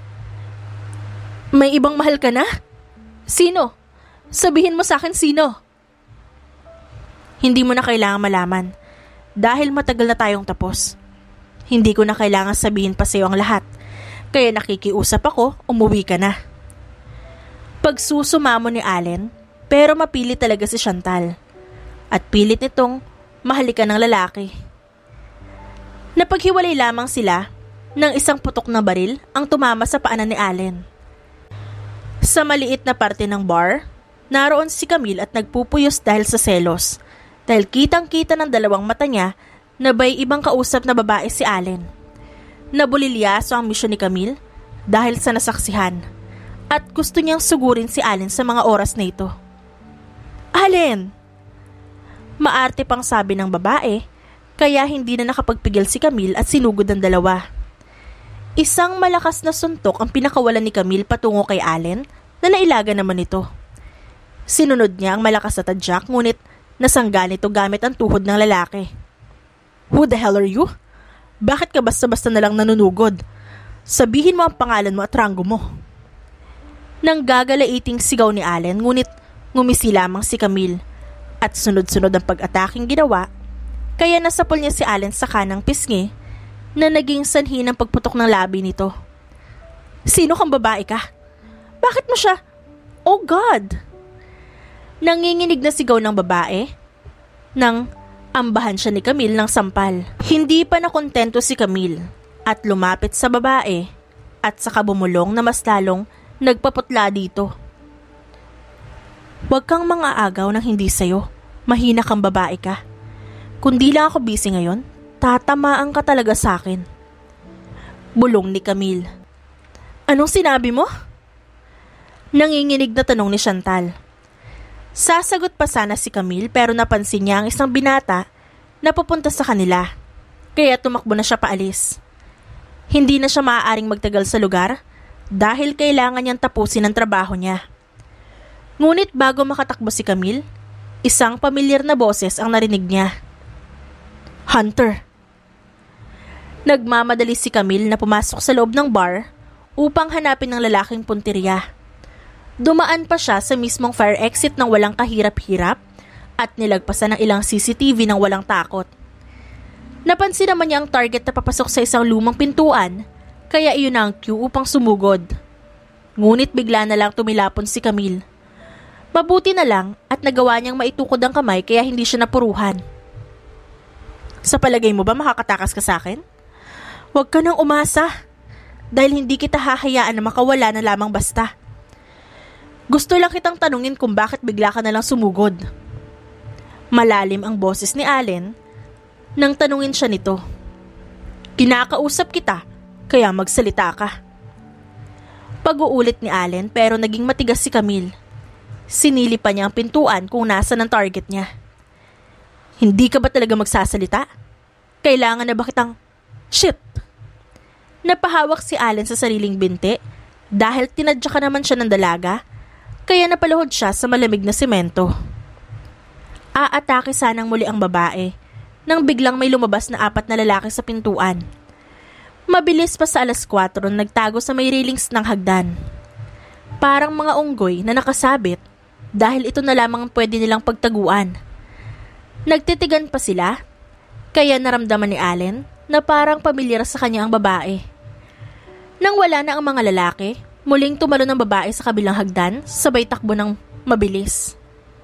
May ibang mahal ka na? Sino? Sabihin mo sa akin sino? Hindi mo na kailangan malaman. Dahil matagal na tayong tapos. Hindi ko na kailangan sabihin pa sa'yo ang lahat. Kaya nakikiusap ako, umuwi ka na. Pagsusumamo ni Allen, pero mapili talaga si Chantal. At pilit nitong mahalikan ng lalaki. Napaghiwalay lamang sila nang isang putok na baril ang tumama sa paanan ni Allen. Sa maliit na parte ng bar, naroon si Camille at nagpupuyos dahil sa selos. Dahil kitang-kita ng dalawang mata niya na may ibang kausap na babae si Allen. Nabulilyaso ang misyon ni Camille dahil sa nasaksihan at gusto niyang sugurin si Allen sa mga oras na ito. Allen! Maarte pang sabi ng babae kaya hindi na nakapagpigil si Camille at sinugod ang dalawa. Isang malakas na suntok ang pinakawalan ni Camille patungo kay Allen na nailaga naman ito. Sinunod niya ang malakas na tadyak ngunit nasangga nito gamit ang tuhod ng lalaki. Who the hell are you? Bakit ka basta-basta na lang nanunugod? Sabihin mo ang pangalan mo at ranggo mo. Nang gagalaiting sigaw ni Allen ngunit ngumisi lamang si Camille at sunod-sunod ang pag-ataking ginawa kaya nasapol niya si Allen sa kanang pisngi na naging sanhi ng pagputok ng labi nito. Sino kang babae ka? Bakit mo siya? Oh God! Nanginginig na sigaw ng babae nang ambahan siya ni Camille ng sampal. Hindi pa nakontento si Camille at lumapit sa babae at saka bumulong na mas lalong nagpaputla dito. Huwag kang mang-aagaw ng hindi sayo. Mahina kang babae ka. Kung di lang ako busy ngayon, tatamaan ka talaga sa akin. Bulong ni Camille. Anong sinabi mo? Nanginginig na tanong ni Chantal. Sasagot pa sana si Camille pero napansin niya ang isang binata na pupunta sa kanila. Kaya tumakbo na siya paalis. Hindi na siya maaaring magtagal sa lugar dahil kailangan niyang tapusin ang trabaho niya. Ngunit bago makatakbo si Camille, isang pamilyar na boses ang narinig niya. Hunter. Nagmamadali si Camille na pumasok sa loob ng bar upang hanapin ng lalaking punteriya. Dumaan pa siya sa mismong fire exit ng walang kahirap-hirap at nilagpasan ng ilang CCTV ng walang takot. Napansin naman niya ang target na papasok sa isang lumang pintuan kaya iyon ang cue upang sumugod. Ngunit bigla na lang tumilapon si Camille. Mabuti na lang at nagawa niyang maitukod ang kamay kaya hindi siya napuruhan. Sa palagay mo ba makakatakas ka sa akin? Huwag ka nang umasa dahil hindi kita hahayaan na makawala na lamang basta. Gusto lang kitang tanungin kung bakit bigla ka na lang sumugod. Malalim ang boses ni Allen nang tanungin siya nito. Kinakausap kita kaya magsalita ka. Pag-uulit ni Allen pero naging matigas si Camille. Sinili pa niya ang pintuan kung nasa ng target niya. Hindi ka ba talaga magsasalita? Kailangan na ba kitang... Shit! Napahawak si Allen sa sariling binti dahil tinadya ka naman siya ng dalaga kaya napaluhod siya sa malamig na semento. Aatake sanang muli ang babae nang biglang may lumabas na 4 na lalaki sa pintuan. Mabilis pa sa 4:00 nagtago sa may railings ng hagdan. Parang mga unggoy na nakasabit dahil ito na lamang ang pwede nilang pagtaguan. Nagtitigan pa sila, kaya naramdaman ni Allen na parang pamilyar sa kanya ang babae. Nang wala na ang mga lalaki, muling tumalon ang babae sa kabilang hagdan, sabay takbo ng mabilis.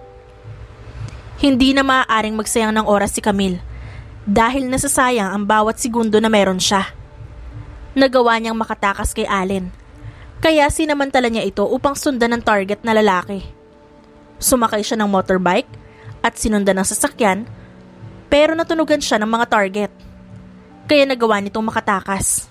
Hindi na maaaring magsayang ng oras si Camille dahil nasasayang ang bawat segundo na meron siya. Nagawa niyang makatakas kay Allen, kaya sinamantala niya ito upang sundan ng target na lalaki. Sumakay siya ng motorbike at sinundan ng sasakyan, pero natunugan siya ng mga target, kaya nagawa nitong makatakas.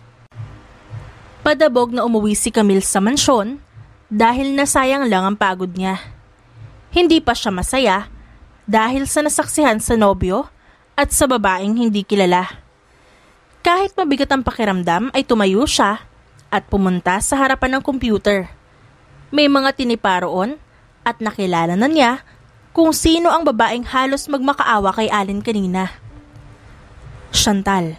Padabog na umuwi si Camille sa mansyon dahil nasayang lang ang pagod niya. Hindi pa siya masaya dahil sa nasaksihan sa nobyo at sa babaeng hindi kilala. Kahit mabigat ang pakiramdam ay tumayo siya at pumunta sa harapan ng computer. May mga tinipa roon at nakilala na niya kung sino ang babaeng halos magmakaawa kay Allen kanina. Chantal.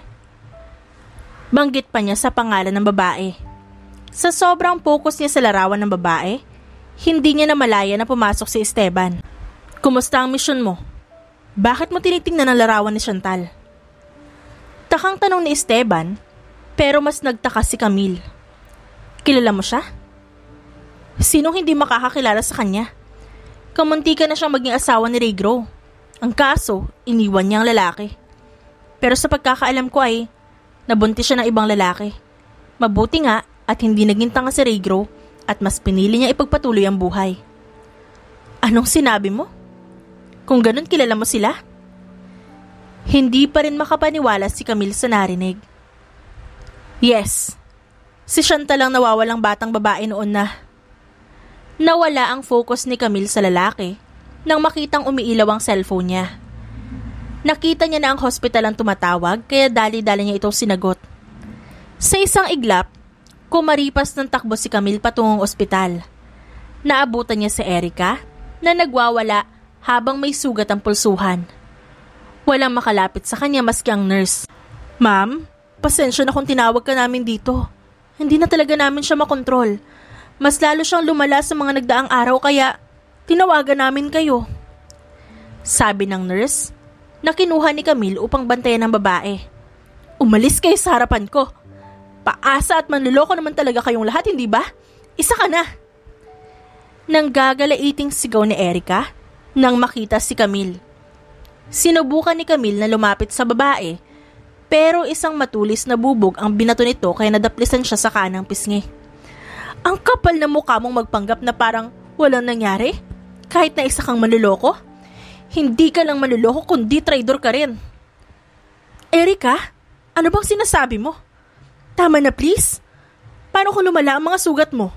Banggit pa niya sa pangalan ng babae. Sa sobrang focus niya sa larawan ng babae, hindi niya namalaya na pumasok si Esteban. Kumusta ang misyon mo? Bakit mo tinitingnan ang larawan ni Chantal? Takang tanong ni Esteban, pero mas nagtaka si Camille. Kilala mo siya? Sinong hindi makakakilala sa kanya? Kamunti ka na siyang maging asawa ni Regro. Ang kaso, iniwan niya ang lalaki. Pero sa pagkakaalam ko ay, nabuntis siya ng ibang lalaki. Mabuti nga at hindi naging tanga si Regro at mas pinili niya ipagpatuloy ang buhay. Anong sinabi mo? Kung ganun, kilala mo sila? Hindi pa rin makapaniwala si Camille sa narinig. Yes, si Chantal ang nawawalang batang babae noon na. Nawala ang focus ni Camille sa lalaki nang makitang umiilaw ang cellphone niya. Nakita niya na ang hospital ang tumatawag kaya dali-dali niya itong sinagot. Sa isang iglap, kumaripas ng takbo si Camille patungong ospital. Naabutan niya si Erica na nagwawala habang may sugat ang pulsuhan. Walang makalapit sa kanya maski ang nurse. Ma'am, pasensya na kung tinawag ka namin dito. Hindi na talaga namin siya makontrol. Mas lalo siyang lumala sa mga nagdaang araw kaya tinawagan namin kayo. Sabi ng nurse na kinuha ni Camille upang bantayan ng babae. Umalis kayo sa harapan ko. Paasa at manluloko naman talaga kayong lahat, hindi ba? Isa ka na. Nang gagalaiting sigaw ni Erica nang makita si Camille. Sinubukan ni Camille na lumapit sa babae pero isang matulis na bubog ang binato nito kaya nadaplisan siya sa kanang pisngi. Ang kapal na mukha mong magpanggap na parang walang nangyari kahit na isa kang manluloko. Hindi ka lang manluloko kundi traidor ka rin. Erica, ano bang sinasabi mo? Tama na please. Paano kung lumala ang mga sugat mo?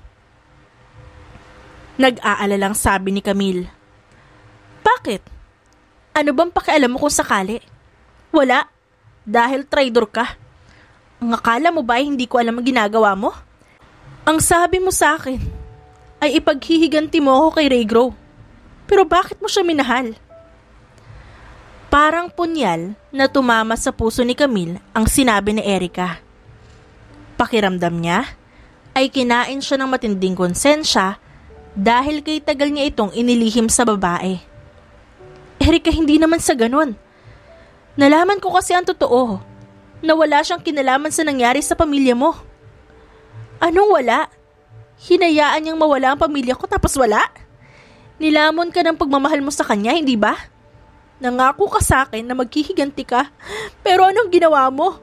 Nag-aalalang sabi ni Camille. Bakit? Ano bang pakialam mo kung sakali? Wala, dahil traidor ka. Ang akala mo ba ay hindi ko alam ang ginagawa mo? Ang sabi mo sa akin ay ipaghihiganti mo ako kay Regro. Pero bakit mo siya minahal? Parang punyal na tumama sa puso ni Camille ang sinabi ni Erica. Pakiramdam niya ay kinain siya ng matinding konsensya dahil kay tagal niya itong inilihim sa babae. Erica, hindi naman sa ganun. Nalaman ko kasi ang totoo, na wala siyang kinalaman sa nangyari sa pamilya mo. Anong wala? Hinayaan niyang mawala ang pamilya ko tapos wala? Nilamon ka ng pagmamahal mo sa kanya, hindi ba? Nangako ka sa akin na maghihiganti ka, pero anong ginawa mo?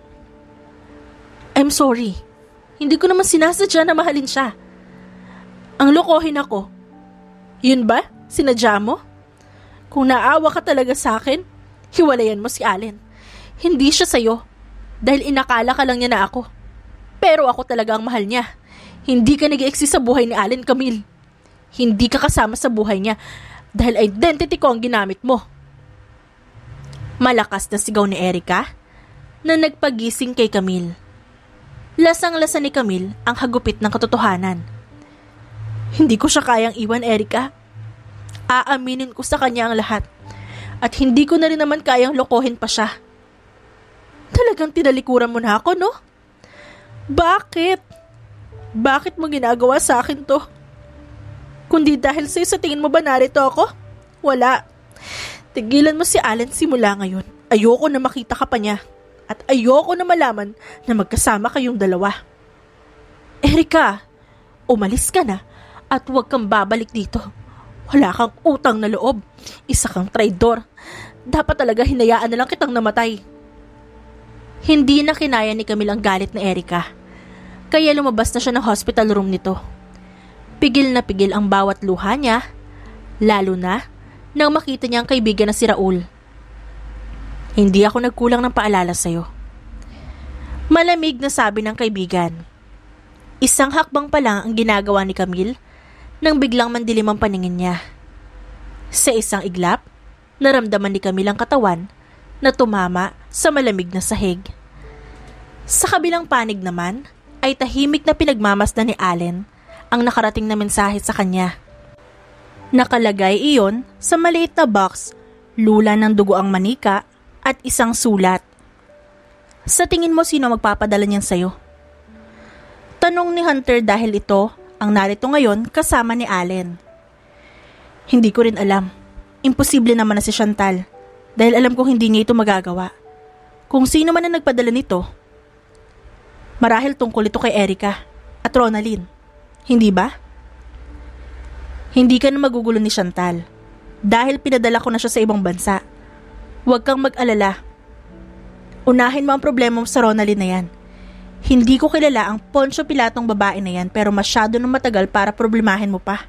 I'm sorry. Hindi ko naman sinasadya na mahalin siya. Ang lokohin ako. Yun ba? Sinadya mo? Kung naawa ka talaga sa akin, hiwalayan mo si Allen. Hindi siya sa'yo, dahil inakala ka lang niya na ako. Pero ako talaga ang mahal niya. Hindi ka nag-i-exist sa buhay ni Allen, Camille. Hindi ka kasama sa buhay niya, dahil identity ko ang ginamit mo. Malakas na sigaw ni Erica na nagpagising kay Camille. Lasang-lasa ni Camille ang hagupit ng katotohanan. Hindi ko siya kayang iwan, Erica. Aaminin ko sa kanya ang lahat. At hindi ko na rin naman kayang lokohin pa siya. Talagang tinalikuran mo na ako, no? Bakit? Bakit mo ginagawa sa akin to? Kundi dahil sa'yo, sa tingin mo ba narito ako? Wala. Tigilan mo si Allen simula ngayon. Ayoko na makita ka pa niya. At ayoko na malaman na magkasama kayong dalawa. Erika, umalis ka na at huwag kang babalik dito. Wala kang utang na loob. Isa kang traidor. Dapat talaga hinayaan na lang kitang namatay. Hindi na kinaya ni Camille ang galit na Erika. Kaya lumabas na siya ng hospital room nito. Pigil na pigil ang bawat luha niya, lalo na nang makita niya ang kaibigan na si Raul. Hindi ako nagkulang ng paalala sa'yo. Malamig na sabi ng kaibigan. Isang hakbang pa lang ang ginagawa ni Camille nang biglang mandilim ang paningin niya. Sa isang iglap, naramdaman ni Camille ang katawan na tumama sa malamig na sahig. Sa kabilang panig naman ay tahimik na pinagmamasdan ni Allen ang nakarating na mensahe sa kanya. Nakalagay iyon sa maliit na box, lula ng dugo ang manika at isang sulat. Sa tingin mo sino magpapadala niyan sa'yo? Tanong ni Hunter dahil ito ang narito ngayon kasama ni Allen. Hindi ko rin alam. Imposible naman na si Chantal dahil alam kong hindi niya ito magagawa. Kung sino man ang nagpadala nito, marahil tungkol ito kay Erika at Ronaldin. Hindi ba? Hindi ka na magugulo ni Chantal dahil pinadala ko na siya sa ibang bansa. Huwag kang mag-alala. Unahin mo ang problema mo sa Ronaldin na yan. Hindi ko kilala ang Poncio Pilatong babae na yan pero masyado nang matagal para problemahin mo pa.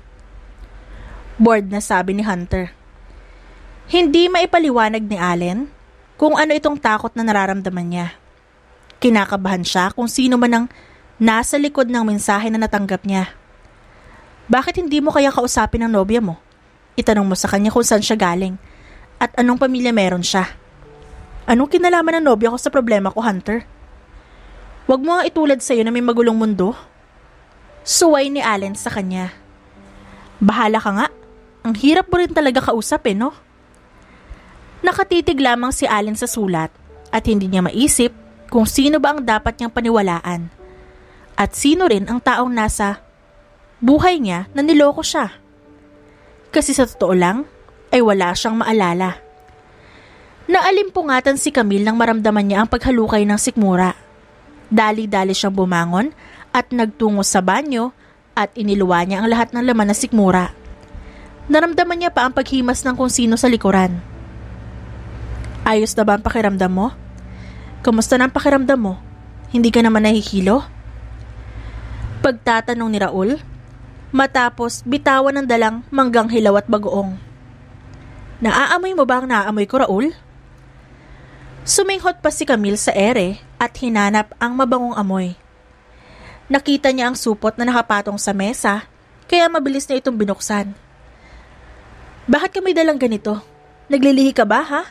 Bored na sabi ni Hunter. Hindi maipaliwanag ni Allen kung ano itong takot na nararamdaman niya. Kinakabahan siya kung sino man ang nasa likod ng mensahe na natanggap niya. Bakit hindi mo kaya kausapin ang nobya mo? Itanong mo sa kanya kung saan siya galing at anong pamilya meron siya. Anong kinalaman ng nobya ko sa problema ko, Hunter? Huwag mo nga itulad sa'yo na may magulong mundo. Suway ni Allen sa kanya. Bahala ka nga. Ang hirap mo rin talaga kausap no? Nakatitig lamang si Allen sa sulat at hindi niya maisip kung sino ba ang dapat niyang paniwalaan. At sino rin ang taong nasa buhay niya na niloko siya. Kasi sa totoo lang ay wala siyang maalala. Naalimpungatan si Camille nang maramdaman niya ang paghalukay ng sikmura. Dali-dali siyang bumangon at nagtungo sa banyo at iniluwa niya ang lahat ng laman ng sikmura. Naramdaman niya pa ang paghimas ng kung sino sa likuran. Ayos na ba ang pakiramdam mo? Kamusta na ang pakiramdam mo? Hindi ka naman nahihilo? Pagtatanong ni Raul, matapos bitawan ng dalang manggang hilaw at bagoong. Naaamoy mo ba ang naaamoy ko, Raul? Suminghot pa si Camille sa ere at hinanap ang mabangong amoy. Nakita niya ang supot na nakapatong sa mesa, kaya mabilis na itong binuksan. Bakit ka may dalang ganito? Naglilihi ka ba, ha?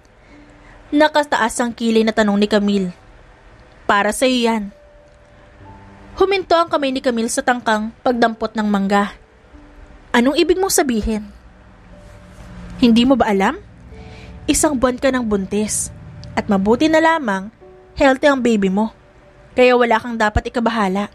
Nakataas ang kilay na tanong ni Camille. Para sa iyo yan. Huminto ang kamay ni Camille sa tangkang pagdampot ng mangga. Anong ibig mong sabihin? Hindi mo ba alam? Isang buwan ka ng buntis. At mabuti na lamang, healthy ang baby mo. Kaya wala kang dapat ikabahala.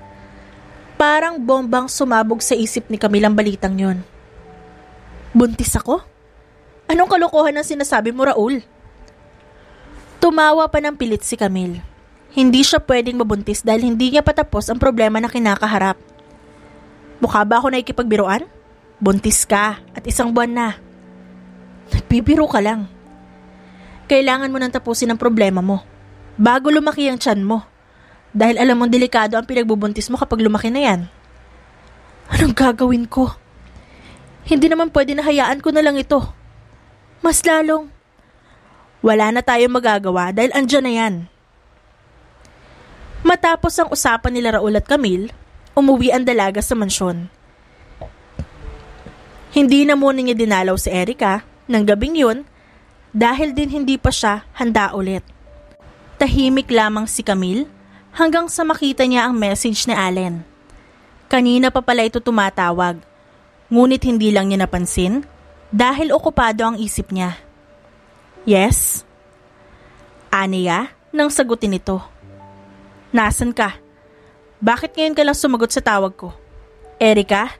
Parang bombang sumabog sa isip ni Camille ang balitang yon. Buntis ako? Anong kalokohan ang sinasabi mo, Raul? Tumawa pa ng pilit si Camille. Hindi siya pwedeng mabuntis dahil hindi niya patapos ang problema na kinakaharap. Mukha ba ako nakikipagbiruan? Buntis ka at isang buwan na. Nagbibiro ka lang. Kailangan mo nang tapusin ang problema mo bago lumaki ang tiyan mo. Dahil alam mong delikado ang pinagbubuntis mo kapag lumaki na yan. Anong gagawin ko? Hindi naman pwede na hayaan ko na lang ito. Mas lalong. Wala na tayong magagawa dahil andyan na yan. Matapos ang usapan nila Raul at Camille, umuwi ang dalaga sa mansyon. Hindi na muna niya dinalaw si Erika ng gabing yun dahil din hindi pa siya handa ulit. Tahimik lamang si Camille hanggang sa makita niya ang message ni Allen. Kanina pa pala ito tumatawag, ngunit hindi lang niya napansin dahil okupado ang isip niya. Yes? Aniya nang sagutin ito. Nasaan ka? Bakit ngayon ka lang sumagot sa tawag ko? Erika,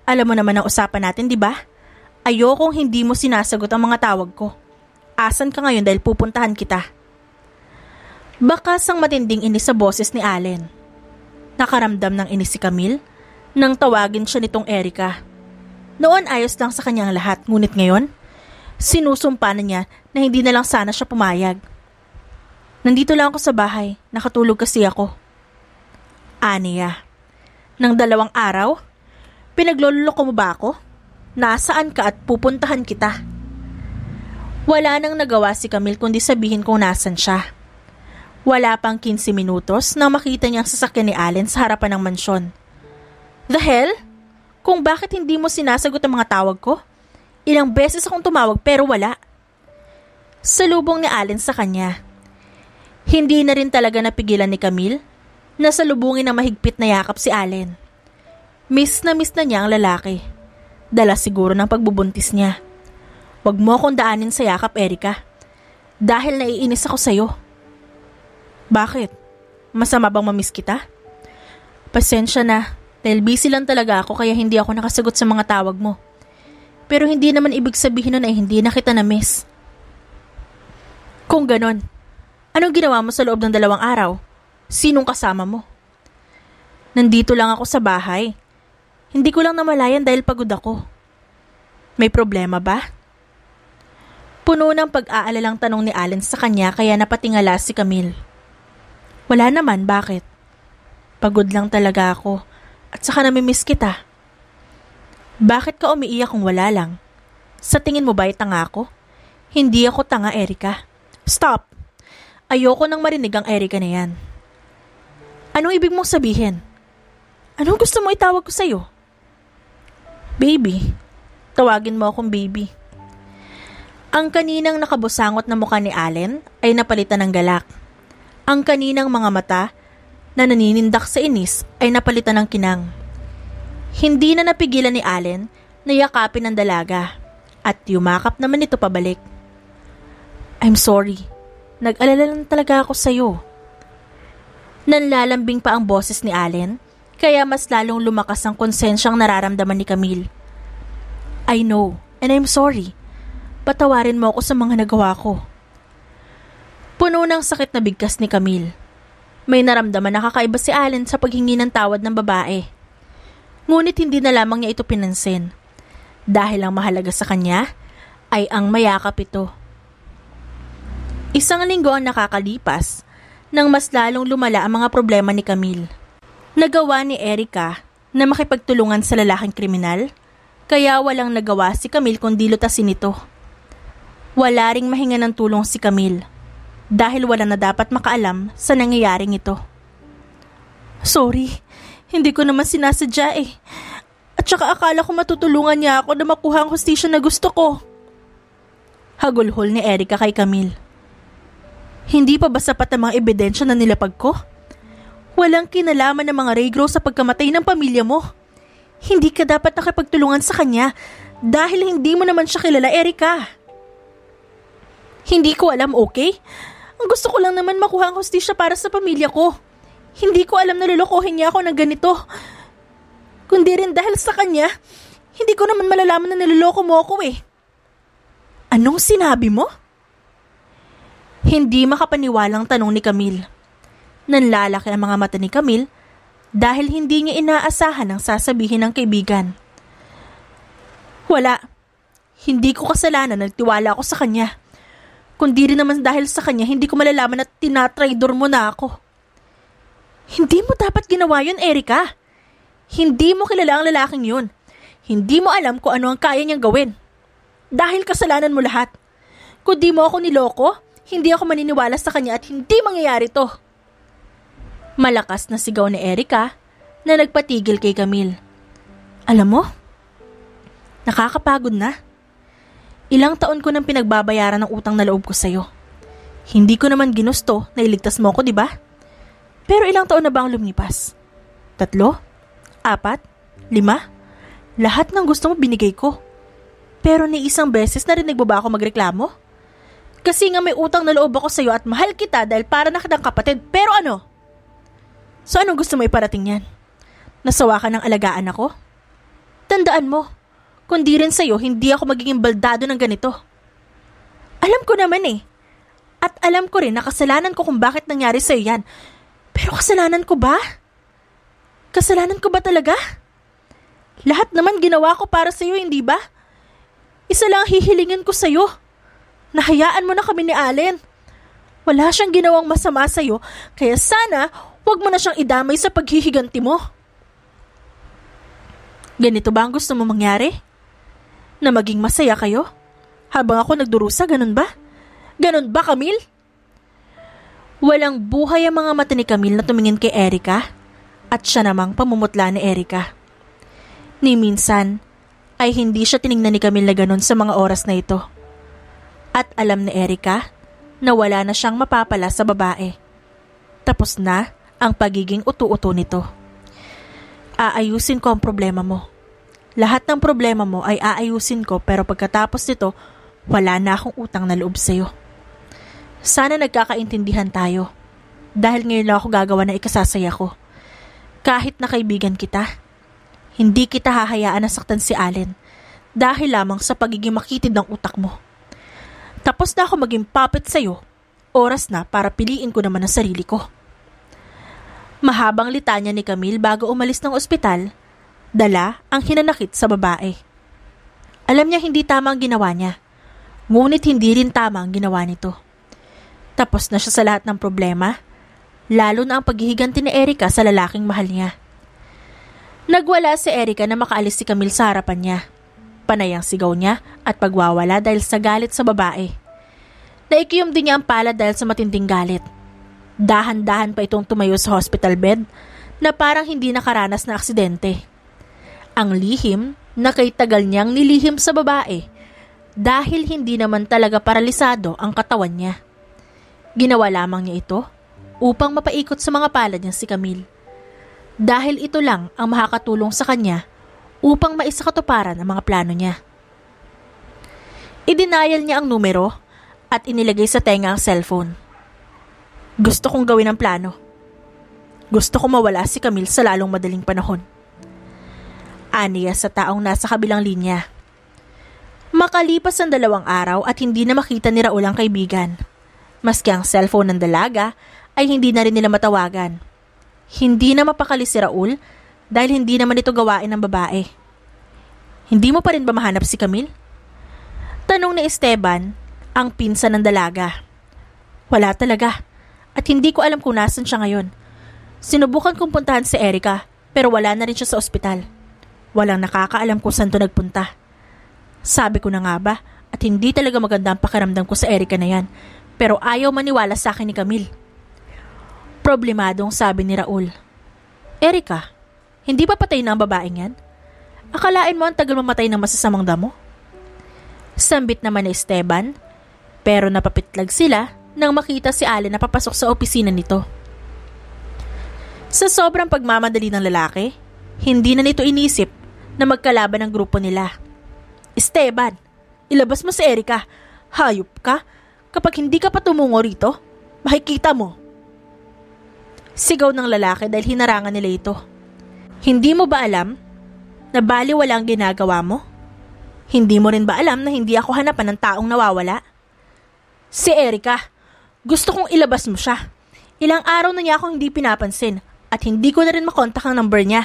Alam mo naman ang usapan natin, di ba? Ayokong hindi mo sinasagot ang mga tawag ko. Asan ka ngayon dahil pupuntahan kita? Bakas ang matinding inis sa boses ni Allen. Nakaramdam ng inis si Camille nang tawagin siya nitong Erica. Noon ayos lang sa kanyang lahat, ngunit ngayon, sinusumpa na niya na hindi na lang sana siya pumayag. Nandito lang ako sa bahay, nakatulog kasi ako. Aniya, nang 2 araw, pinagloloko mo ba ako? Nasaan ka at pupuntahan kita? Wala nang nagawa si Camille kundi sabihin kung nasan siya. Wala pang 15 minutos nang makita niya ang sasakyan ni Allen sa harapan ng mansyon. The hell? Kung bakit hindi mo sinasagot ang mga tawag ko? Ilang beses akong tumawag pero wala. Salubong ni Allen sa kanya. Hindi na rin talaga napigilan ni Camille na salubungin ng mahigpit na yakap si Allen. Miss na niya ang lalaki. Dala siguro ng pagbubuntis niya. Wag mo akong daanin sa yakap, Erica. Dahil naiinis ako sa'yo. Bakit? Masama bang mamiss kita? Pasensya na. Dahil busy lang talaga ako kaya hindi ako nakasagot sa mga tawag mo. Pero hindi naman ibig sabihin nun ay hindi na kita na-miss. Kung ganon, anong ginawa mo sa loob ng 2 araw? Sinong kasama mo? Nandito lang ako sa bahay. Hindi ko lang namalayan dahil pagod ako. May problema ba? Puno ng pag-aalalang tanong ni Allen sa kanya kaya napatingala si Camille. Wala naman, bakit? Pagod lang talaga ako. At saka namimiss kita. Bakit ka umiiyak kung wala lang? Sa tingin mo ba ay tanga ako? Hindi ako tanga, Erica. Stop! Ayoko nang marinig ang Erica na yan. Anong ibig mong sabihin? Anong gusto mo itawag ko sa'yo? Baby. Tawagin mo akong baby. Ang kaninang nakabusangot na mukha ni Allen ay napalitan ng galak. Ang kaninang mga mata na naninindak sa inis ay napalitan ng kinang. Hindi na napigilan ni Allen na yakapin ang dalaga at yumakap naman ito pabalik. I'm sorry. Nag-alala lang talaga ako sa'yo. Nanlalambing pa ang boses ni Allen kaya mas lalong lumakas ang konsensyang nararamdaman ni Camille. I know and I'm sorry. Patawarin mo ako sa mga nagawa ko. Puno ng sakit na bigkas ni Camille. May naramdaman na kakaiba si Allen sa paghingi ng tawad ng babae. Ngunit hindi na lamang niya ito pinansin. Dahil ang mahalaga sa kanya ay ang mayakap ito. 1 linggo ang nakakalipas nang mas lalong lumala ang mga problema ni Camille. Nagawa ni Erica na makipagtulungan sa lalaking kriminal, kaya walang nagawa si Camille kundi lutasin ito. Wala ring mahinga ng tulong si Camille. Dahil wala na dapat makaalam sa nangyayaring ito. Sorry, hindi ko naman sinasadya eh. At saka akala ko matutulungan niya ako na makuha ang hustisya na gusto ko. Hagulhol ni Erica kay Camille. Hindi pa ba sapat ang mga ebidensya na nilapag ko? Walang kinalaman ng mga Raygro sa pagkamatay ng pamilya mo. Hindi ka dapat nakipagtulungan sa kanya dahil hindi mo naman siya kilala, Erica. Hindi ko alam, okay? Ang gusto ko lang naman makuha ang hustisya para sa pamilya ko. Hindi ko alam na lulukohin niya ako ng ganito. Kundi rin dahil sa kanya, hindi ko naman malalaman na niloloko mo ako eh. Anong sinabi mo? Hindi makapaniwalang tanong ni Camille. Nanlalaki ang mga mata ni Camille dahil hindi niya inaasahan ang sasabihin ng kaibigan. Wala. Hindi ko kasalanan na nagtiwala ako sa kanya. Kundi rin naman dahil sa kanya, hindi ko malalaman at tinatraidor mo na ako. Hindi mo dapat ginawa yun, Erica. Hindi mo kilala ang lalaking yun. Hindi mo alam kung ano ang kaya niyang gawin. Dahil kasalanan mo lahat. Kung di mo ako niloko, hindi ako maniniwala sa kanya at hindi mangyayari to. Malakas na sigaw ni Erica na nagpatigil kay Camille. Alam mo, nakakapagod na. Ilang taon ko nang pinagbabayaran ng utang na loob ko sa'yo. Hindi ko naman ginusto na iligtas mo ako, di ba? Pero ilang taon na ba ang lumipas? 3? 4? 5? Lahat ng gusto mo binigay ko. Pero ni isang beses narinig mo ba ako magreklamo? Kasi nga may utang na loob ako sa'yo at mahal kita dahil para na kitang kapatid. Pero ano? So anong gusto mo iparating yan? Nasawa ka ng alagaan ako? Tandaan mo, kundi rin sa'yo, hindi ako magiging baldado ng ganito. Alam ko naman eh. At alam ko rin na kasalanan ko kung bakit nangyari sa'yo yan. Pero kasalanan ko ba? Kasalanan ko ba talaga? Lahat naman ginawa ko para sa'yo, hindi ba? Isa lang hihilingin ko sa'yo. Nahayaan mo na kami ni Allen. Wala siyang ginawang masama sa'yo, kaya sana huwag mo na siyang idamay sa paghihiganti mo. Ganito ba ang gusto mo mangyari? Na maging masaya kayo? Habang ako nagdurusa, ganun ba? Ganun ba, Camille? Walang buhay ang mga mata ni Camille na tumingin kay Erica at siya namang pamumutla ni Erica. Ni minsan ay hindi siya tiningnan ni Camille na ganun sa mga oras na ito. At alam ni Erica na wala na siyang mapapala sa babae. Tapos na ang pagiging utu-utu nito. Aayusin ko ang problema mo. Lahat ng problema mo ay aayusin ko pero pagkatapos nito, wala na akong utang na loob sa'yo. Sana nagkakaintindihan tayo. Dahil ngayon lang ako gagawa na ikasasaya ko. Kahit na kaibigan kita, hindi kita hahayaan na saktan si Allen dahil lamang sa pagiging makitid ng utak mo. Tapos na ako maging puppet sa'yo. Oras na para piliin ko naman ang sarili ko. Mahabang litanya ni Camille bago umalis ng ospital, dala ang hinanakit sa babae. Alam niya hindi tama ang ginawa niya, ngunit hindi rin tama ang ginawa nito. Tapos na siya sa lahat ng problema, lalo na ang paghihiganti ni Erica sa lalaking mahal niya. Nagwala si Erica na makaalis si Camille sa harapan niya. Panay ang sigaw niya at pagwawala dahil sa galit sa babae. Naikiyom din niya ang palad dahil sa matinding galit. Dahan-dahan pa itong tumayo sa hospital bed na parang hindi nakaranas na aksidente. Ang lihim na kay tagal niyang nilihim sa babae dahil hindi naman talaga paralisado ang katawan niya. Ginawa lamang niya ito upang mapaikot sa mga palad niya si Camille. Dahil ito lang ang makakatulong sa kanya upang maisakatuparan ang mga plano niya. Idenial niya ang numero at inilagay sa tenga ang cellphone. Gusto kong gawin ang plano. Gusto kong mawala si Camille sa lalong madaling panahon. Aniya sa taong nasa kabilang linya. Makalipas ang 2 araw at hindi na makita ni Raul ang kaibigan. Maski ang cellphone ng dalaga ay hindi na rin nila matawagan. Hindi na mapakali si Raul dahil hindi naman ito gawain ng babae. Hindi mo pa rin ba mahanap si Camille? Tanong ni Esteban, ang pinsan ng dalaga. Wala talaga at hindi ko alam kung nasan siya ngayon. Sinubukan kong puntahan si Erica pero wala na rin siya sa ospital. Walang nakakaalam kung saan to nagpunta. Sabi ko na nga ba at hindi talaga maganda ang pakiramdam ko sa Erica na yan. Pero ayaw maniwala sa akin ni Camille. Problemadong sabi ni Raul. Erica, hindi pa patay na ang babaeng yan? Akalain mo ang tagal mamatay ng masasamang damo? Sambit naman ni Esteban, pero napapitlag sila nang makita si Allen na papasok sa opisina nito. Sa sobrang pagmamadali ng lalaki, hindi na nito inisip na magkalaban ang grupo nila. Esteban, ilabas mo si Erica. Hayop ka. Kapag hindi ka pa tumungo rito, makikita mo. Sigaw ng lalaki dahil hinarangan nila ito. Hindi mo ba alam na baliwala ang ginagawa mo? Hindi mo rin ba alam na hindi ako hanapan ng taong nawawala? Si Erica, gusto kong ilabas mo siya. Ilang araw na niya akong hindi pinapansin at hindi ko na rin makontak ang number niya.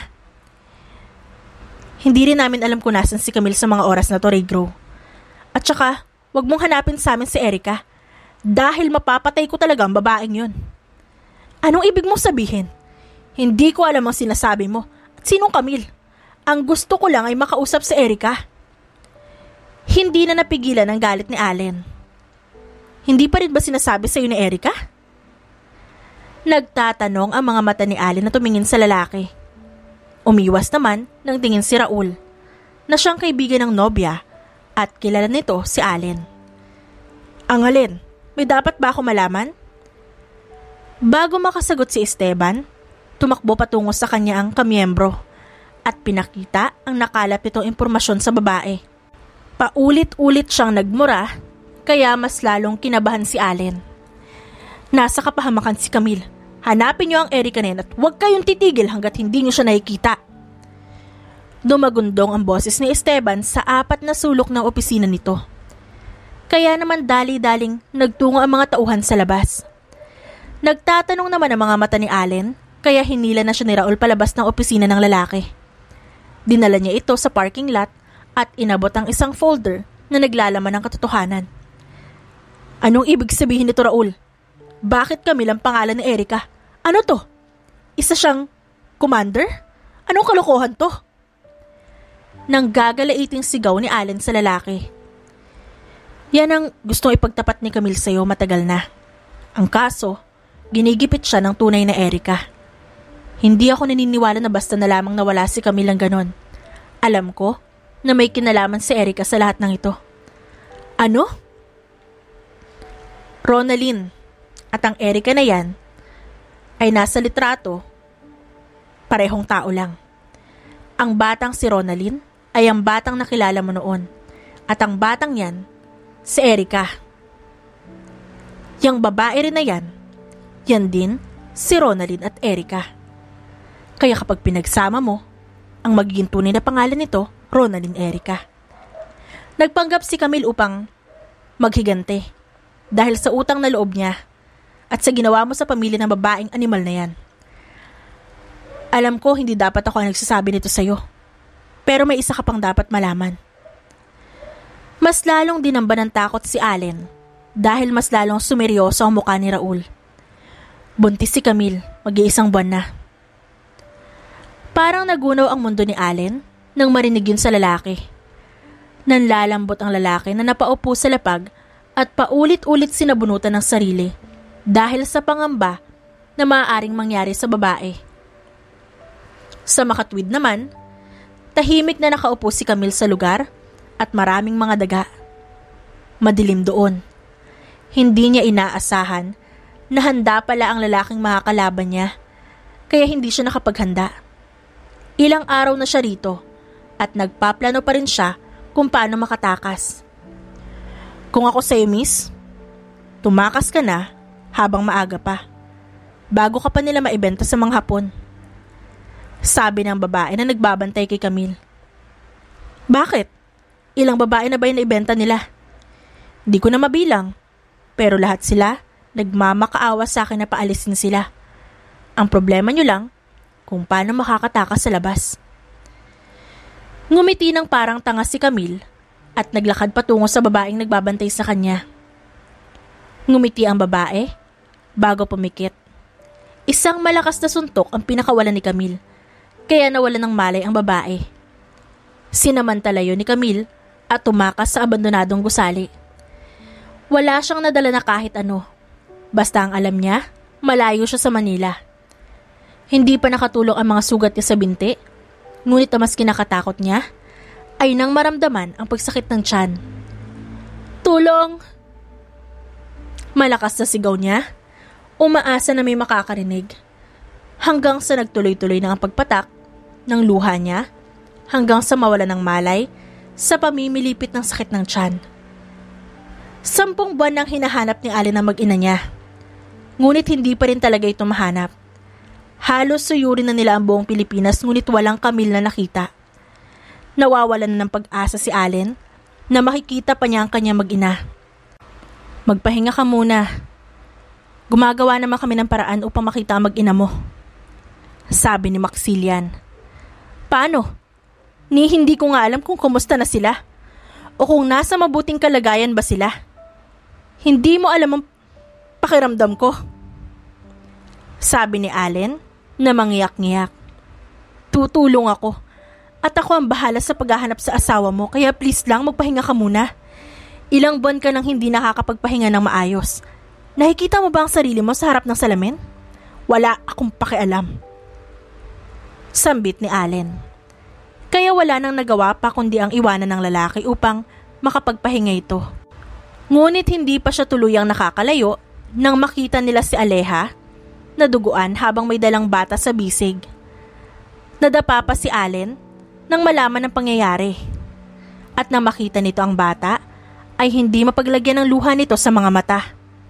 Hindi rin namin alam kung nasan si Camille sa mga oras na to, Regro. At saka, wag mong hanapin sa amin si Erica. Dahil mapapatay ko talaga ang babaeng yun. Anong ibig mong sabihin? Hindi ko alam ang sinasabi mo. At sinong Camille? Ang gusto ko lang ay makausap si Erica. Hindi na napigilan ang galit ni Allen. Hindi pa rin ba sinasabi sa iyo ni Erica? Nagtatanong ang mga mata ni Allen na tumingin sa lalaki. Umiwas naman nang tingin si Raul, na siyang kaibigan ng nobya at kilala nito si Allen. Ang alin? May dapat ba ako malaman? Bago makasagot si Esteban, tumakbo patungo sa kanya ang kamiyembro at pinakita ang nakalap nitong impormasyon sa babae. Paulit-ulit siyang nagmura kaya mas lalong kinabahan si Allen. Nasa kapahamakan si Camille. Hanapin niyo ang Erica na yan at huwag kayong titigil hanggat hindi niyo siya nakikita. Dumagundong ang boses ni Esteban sa 4 na sulok ng opisina nito. Kaya naman dali-daling nagtungo ang mga tauhan sa labas. Nagtatanong naman ang mga mata ni Allen, kaya hinila na siya ni Raul palabas ng opisina ng lalaki. Dinala niya ito sa parking lot at inabot ang isang folder na naglalaman ng katotohanan. Anong ibig sabihin nito, Raul? Bakit Camille ang pangalan ni Erica? Ano to? Isa siyang commander? Anong kalokohan to? Nang gagalaiting sigaw ni Allen sa lalaki. Yan ang gustong ipagtapat ni Camille sa'yo matagal na. Ang kaso, ginigipit siya ng tunay na Erica. Hindi ako naniniwala na basta na lamang nawala si Camille ang ganon. Alam ko na may kinalaman si Erica sa lahat ng ito. Ano? Ronalyn at ang Erica na yan ay nasa litrato, parehong tao lang. Ang batang si Ronalyn ay ang batang nakilala mo noon at ang batang yan, si Erica. Yang babae rin na yan din si Ronalyn at Erica. Kaya kapag pinagsama mo, ang magiging tunay na pangalan nito, Ronalyn Erica. Nagpanggap si Camille upang maghigante dahil sa utang na loob niya at sa ginawa mo sa pamilya ng babaeng animal na yan. Alam ko hindi dapat ako ang nagsasabi nito sa'yo, pero may isa ka pang dapat malaman. Mas lalong dinamba ng takot si Allen dahil mas lalong sumeryoso ang mukha ni Raul. Buntis si Camille, mag-iisang buwan na. Parang nagunaw ang mundo ni Allen nang marinig yun sa lalaki. Nanlalambot ang lalaki na napaupo sa lapag at paulit-ulit sinabunutan ng sarili dahil sa pangamba na maaaring mangyari sa babae. Sa makatwid naman, tahimik na nakaupo si Camille sa lugar at maraming mga daga. Madilim doon. Hindi niya inaasahan na handa pala ang lalaking makakalaban niya, kaya hindi siya nakapaghanda. Ilang araw na siya rito at nagpaplano pa rin siya kung paano makatakas. Kung ako sa'yo, miss, tumakas ka na habang maaga pa, bago ka pa nila maibenta sa mga Hapon. Sabi ng babae na nagbabantay kay Camille. Bakit? Ilang babae na ba yung naibenta nila? Di ko na mabilang, pero lahat sila nagmamakaawa sa akin na paalisin sila. Ang problema nyo lang, kung paano makakatakas sa labas. Ngumiti ng parang tanga si Camille at naglakad patungo sa babaeng nagbabantay sa kanya. Ngumiti ang babae bago pumikit. Isang malakas na suntok ang pinakawalan ni Camille, kaya nawalan ng malay ang babae. Sinamantala yun ni Camille at tumakas sa abandonadong gusali. Wala siyang nadala na kahit ano. Basta ang alam niya, malayo siya sa Manila. Hindi pa nakatulong ang mga sugat niya sa binti, ngunit ang mas kinakatakot niya ay nang maramdaman ang pagsakit ng tiyan. Tulong! Malakas na sigaw niya, umaasa na may makakarinig. Hanggang sa nagtuloy-tuloy na ang pagpatak ng luha niya, hanggang sa mawala ng malay sa pamimilipit ng sakit ng tiyan. 10 buwan nang hinahanap ni Allen ang mag-ina niya, ngunit hindi pa rin talaga ito mahanap. Halos suyurin na nila ang buong Pilipinas ngunit walang Camille na nakita. Nawawalan na ng pag-asa si Allen na makikita pa niya ang kanyang mag-ina. Magpahinga ka muna. Gumagawa naman kami ng paraan upang makita ang mag-ina mo, sabi ni Maxilian. Paano? Hindi ko nga alam kung kumusta na sila o kung nasa mabuting kalagayan ba sila. Hindi mo alam ang pakiramdam ko, sabi ni Allen na mangiyak-ngiyak. Tutulong ako at ako ang bahala sa paghahanap sa asawa mo, kaya please lang magpahinga ka muna. Ilang buwan ka nang hindi nakakapagpahinga ng maayos. Nakikita mo ba ang sarili mo sa harap ng salamin? Wala akong pakialam, sambit ni Allen. Kaya wala nang nagawa pa kundi ang iwanan ng lalaki upang makapagpahinga ito. Ngunit hindi pa siya tuluyang nakakalayo nang makita nila si Aleja na duguan habang may dalang bata sa bisig. Nadapa pa si Allen nang malaman ang pangyayari. At nang makita nito ang bata, ay hindi mapaglagyan ng luha nito sa mga mata.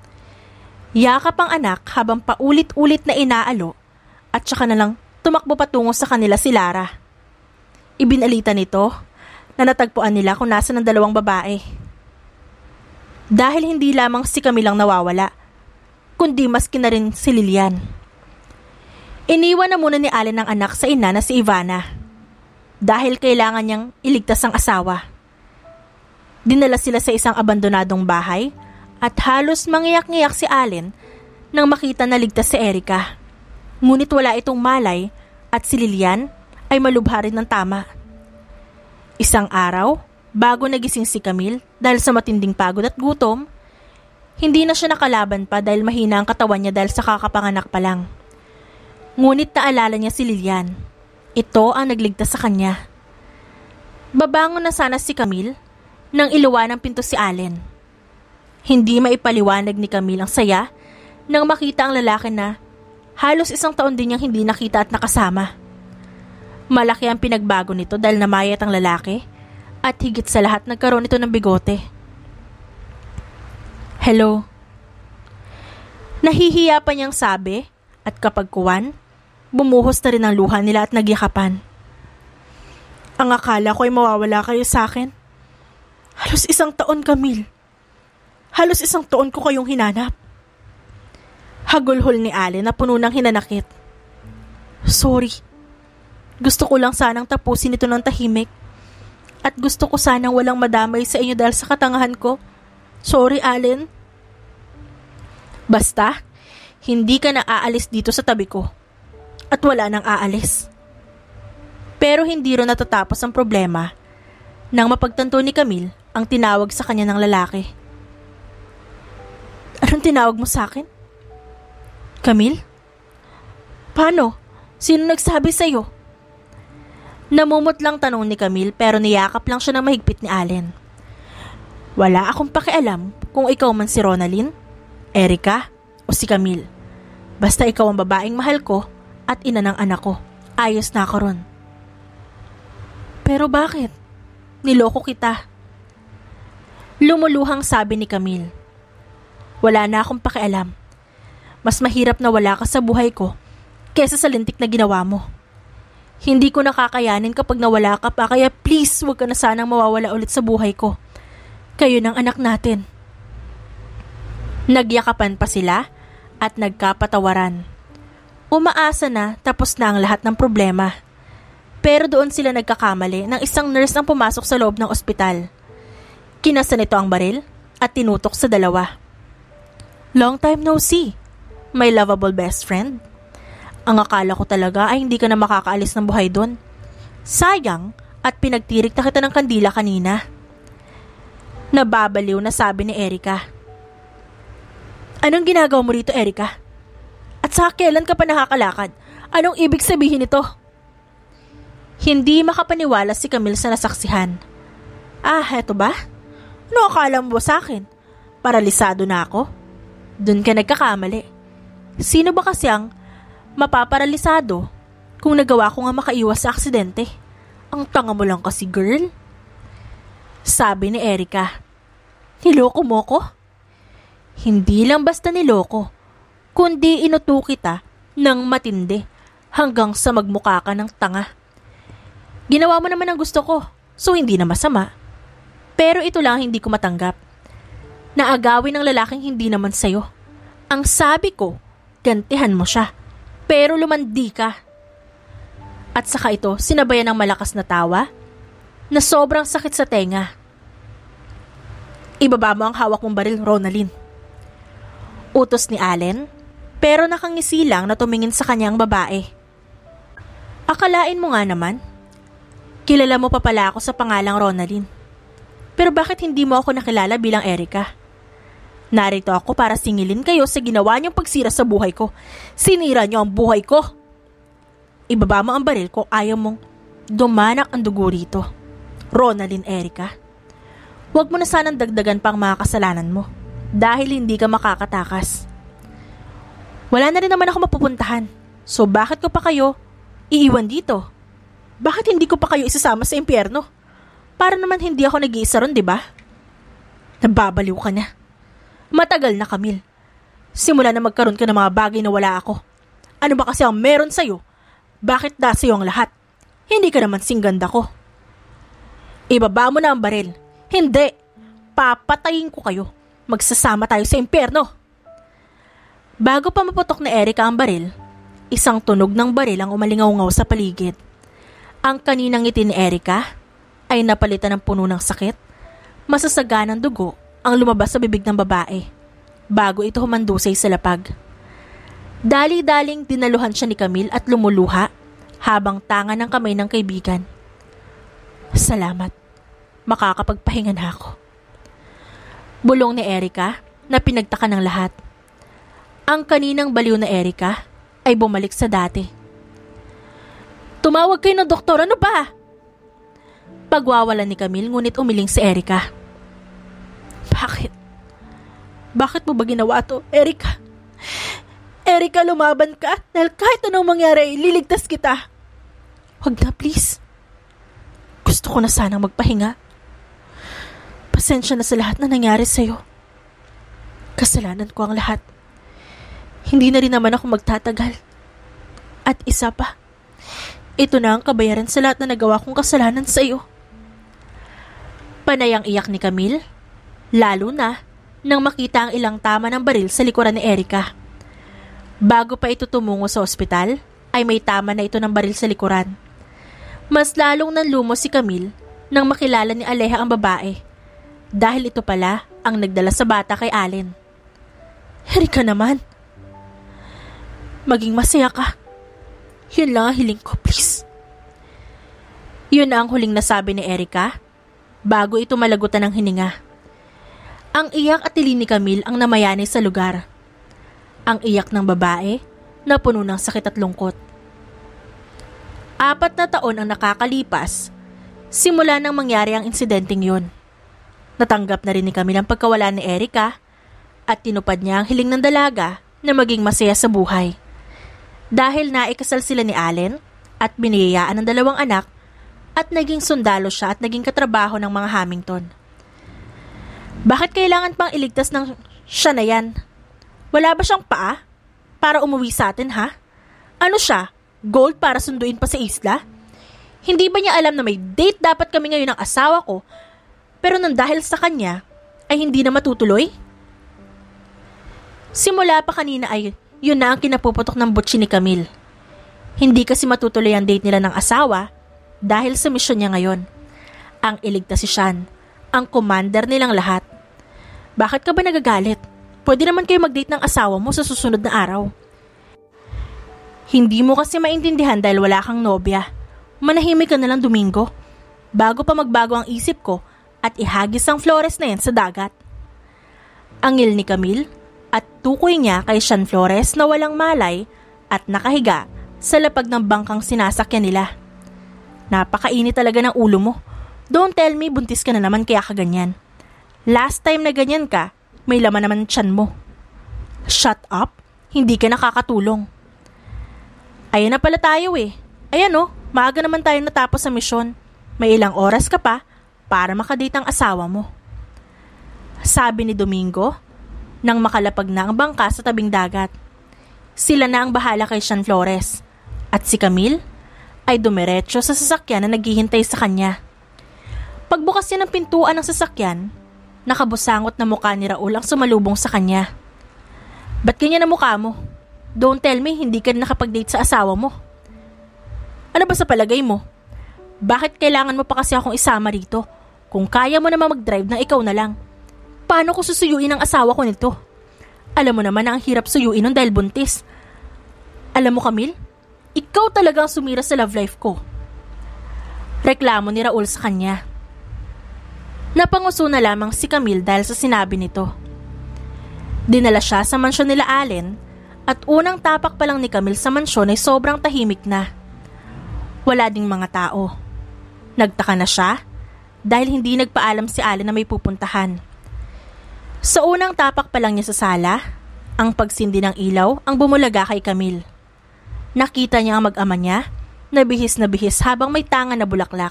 Yakap ang anak habang paulit-ulit na inaalo at saka na lang tumakbo patungo sa kanila si Lara. Ibinalita nito na natagpuan nila kung nasa ng dalawang babae. Dahil hindi lamang si Camille ang nawawala, kundi maski na rin si Lilian. Iniwan na muna ni Allen ang anak sa ina na si Ivana dahil kailangan niyang iligtas ang asawa. Dinala sila sa isang abandonadong bahay at halos mangiyak-ngiyak si Allen nang makita na ligtas si Erica. Ngunit wala itong malay at si Lilian ay malubha rin ng tama. Isang araw, bago nagising si Camille dahil sa matinding pagod at gutom, hindi na siya nakalaban pa dahil mahina ang katawan niya dahil sa kakapanganak pa lang. Ngunit naalala niya si Lilian. Ito ang nagligtas sa kanya. Babangon na sana si Camille nang iluwa ng pinto si Allen. Hindi maipaliwanag ni Camille ang saya nang makita ang lalaki na halos 1 taon din niyang hindi nakita at nakasama. Malaki ang pinagbago nito dahil namayat ang lalaki at higit sa lahat nagkaroon ito ng bigote. Hello. Nahihiya pa niyang sabi at kapag kuwan, bumuhos na rin ang luha nila at nagyakapan. Ang akala ko ay mawawala kayo sa akin. Halos 1 taon, Camille. Halos 1 taon ko kayong hinanap. Hagulhol ni Allen na puno ng hinanakit. Sorry. Gusto ko lang sanang tapusin ito ng tahimik. At gusto ko sanang walang madamay sa inyo dahil sa katangahan ko. Sorry, Allen. Basta, hindi ka na aalis dito sa tabi ko. At wala nang aalis. Pero hindi rin natatapos ang problema nang mapagtanto ni Camille ang tinawag sa kanya ng lalaki. Anong tinawag mo sa akin? Camille? Paano? Sino nagsabi sa'yo? Namumot lang tanong ni Camille pero niyakap lang siya ng mahigpit ni Allen. Wala akong pakialam kung ikaw man si Ronalyn, Erica o si Camille. Basta ikaw ang babaeng mahal ko at ina ng anak ko. Ayos na ako ron. Pero bakit? Niloko kita. Lumuluhang sabi ni Camille. Wala na akong pakialam. Mas mahirap na wala ka sa buhay ko kesa sa lintik na ginawa mo. Hindi ko nakakayanin kapag nawala ka pa kaya please huwag ka na sanang mawawala ulit sa buhay ko. Kayo ng anak natin. Nagyakapan pa sila at nagkapatawaran. Umaasa na tapos na ang lahat ng problema. Pero doon sila nagkakamali nang isang nurse ang pumasok sa loob ng ospital. Kinasa nito ang baril at tinutok sa dalawa. Long time no see, my lovable best friend. Ang akala ko talaga ay hindi ka na makakaalis ng buhay doon. Sayang at pinagtirik na kita ng kandila kanina. Nababaliw na sabi ni Erica. Anong ginagawa mo rito, Erica? At sa kailan ka pa nakakalakad? Anong ibig sabihin nito? Hindi makapaniwala si Camille sa nasaksihan. Heto ba? Ano akala mo sa akin? Paralisado na ako? Doon ka nagkakamali. Sino ba kasi ang mapaparalisado kung nagawa ko nga makaiwas sa aksidente? Ang tanga mo lang kasi, girl. Sabi ni Erica. Niloko mo ko? Hindi lang basta niloko, kundi inuto kita ng matindi hanggang sa magmukha ka ng tanga. Ginawa mo naman ang gusto ko, so hindi na masama. Pero ito lang hindi ko matanggap. Naagawin ng lalaking hindi naman sayo. Ang sabi ko, gantihan mo siya, pero lumandi ka. At saka ito, sinabayan ng malakas na tawa na sobrang sakit sa tenga. Ibaba mo ang hawak mong baril, Ronalyn. Utos ni Allen, pero nakangisi lang na tumingin sa kanyang babae. Akalain mo nga naman, kilala mo pa pala ako sa pangalang Ronalyn. Pero bakit hindi mo ako nakilala bilang Erica? Narito ako para singilin kayo sa ginawa niyong pagsira sa buhay ko. Sinira niyo ang buhay ko. Ibaba mo ang baril kung ayaw mong dumanak ang dugo rito. Ronalyn Erica, huwag mo na sanang dagdagan pang mga kasalanan mo dahil hindi ka makakatakas. Wala na rin naman ako mapupuntahan. So bakit ko pa kayo iiwan dito? Bakit hindi ko pa kayo isasama sa impyerno? Para naman hindi ako nag-iisa ron, di ba? Nababaliw ka na. Matagal na, Camille. Simula na magkaroon ka ng mga bagay na wala ako. Ano ba kasi ang meron sa'yo? Bakit da sa'yo ang lahat? Hindi ka naman singganda ko. Ibaba mo na ang baril. Hindi. Papatayin ko kayo. Magsasama tayo sa impyerno. Bago pa maputok ni Erica ang baril, isang tunog ng baril ang umalingaw-ngaw sa paligid. Ang kaninang ngiti ni Erica ay napalitan ng puno ng sakit. Masasaganang dugo ang lumabas sa bibig ng babae bago ito humandusay sa lapag. Dali-daling dinaluhan siya ni Camille at lumuluha habang tanga ng kamay ng kaibigan. Salamat. Makakapagpahinga na ako. Bulong ni Erica na pinagtaka ng lahat. Ang kaninang baliw na Erica ay bumalik sa dati. Tumawag kayo ng doktor, ano ba? Pagwawalan ni Camille ngunit umiling si Erica. Bakit? Bakit mo ba ginawa to, Erica? Erica, lumaban ka dahil kahit anong mangyari, liligtas kita. Huwag na, please. Gusto ko na sanang magpahinga. Pasensya na sa lahat na nangyari sa'yo. Kasalanan ko ang lahat. Hindi na rin naman ako magtatagal. At isa pa, ito na ang kabayaran sa lahat na nagawa kong kasalanan sa iyo. Panay ang iyak ni Camille, lalo na nang makita ang ilang tama ng baril sa likuran ni Erica. Bago pa ito tumungo sa ospital, ay may tama na ito ng baril sa likuran. Mas lalong nanlumo si Camille nang makilala ni Aleja ang babae, dahil ito pala ang nagdala sa bata kay Allen. Erica naman. Maging masaya ka. Yun lang ang hiling ko, please. Yun ang huling nasabi ni Erica bago ito malagutan ng hininga. Ang iyak at tiling ni Camille ang namayani sa lugar. Ang iyak ng babae na puno ng sakit at lungkot. 4 na taon ang nakakalipas simula nang mangyari ang insidenteng yun. Natanggap na rin ni Camille ang pagkawala ni Erica at tinupad niya ang hiling ng dalaga na maging masaya sa buhay. Dahil naikasal sila ni Allen at biniyayaan ng 2 anak at naging sundalo siya at naging katrabaho ng mga Hamilton. Bakit kailangan pang iligtas ng siya na yan? Wala ba siyang paa para umuwi sa atin, ha? Ano siya? Gold para sunduin pa sa isla? Hindi ba niya alam na may date dapat kami ngayon ng asawa ko pero nang dahil sa kanya ay hindi na matutuloy? Simula pa kanina ay yun na ang kinapuputok ng butsi ni Camille. Hindi kasi matutuloy ang date nila ng asawa dahil sa misyon niya ngayon. Ang iligtas si Sean, ang commander nilang lahat. Bakit ka ba nagagalit? Pwede naman kayo mag-date ng asawa mo sa susunod na araw. Hindi mo kasi maintindihan dahil wala kang nobya. Manahimik ka na lang, Domingo, bago pa magbago ang isip ko at ihagis ang Flores na yan sa dagat. Angil ni Camille at tukoy niya kay Sean Flores na walang malay at nakahiga sa lapag ng bangkang sinasakyan nila. Napakainit talaga ng ulo mo. Don't tell me buntis ka na naman kaya ka ganyan. Last time na ganyan ka, may laman naman tiyan mo. Shut up, hindi ka nakakatulong. Ayan na pala tayo eh. Ayan oh, maaga naman tayo natapos sa misyon. May ilang oras ka pa para makadate ang asawa mo. Sabi ni Domingo nang makalapag na ang bangka sa tabing dagat. Sila na ang bahala kay Sean Flores at si Camille ay dumiretso sa sasakyan na naghihintay sa kanya. Pagbukas niya ng pintuan ng sasakyan, nakabusangot na mukha ni Raul ang sumalubong sa kanya. Ba't ganyan ang mukha mo? Don't tell me hindi ka nakapag-date sa asawa mo. Ano ba sa palagay mo? Bakit kailangan mo pa kasi akong isama rito? Kung kaya mo naman mag-drive na ikaw na lang. Paano ko susuyuin ang asawa ko nito? Alam mo naman na ang hirap suyuin nun dahil buntis. Alam mo, Camille, ikaw talagang sumira sa love life ko. Reklamo ni Raul sa kanya. Napanguso na lamang si Camille dahil sa sinabi nito. Dinala siya sa mansyon nila Allen at unang tapak pa lang ni Camille sa mansyon ay sobrang tahimik na. Wala ding mga tao. Nagtaka na siya dahil hindi nagpaalam si Allen na may pupuntahan. Sa unang tapak pa lang niya sa sala, ang pagsindi ng ilaw ang bumulaga kay Camille. Nakita niya ang mag-ama niya na bihis habang may tanga na bulaklak.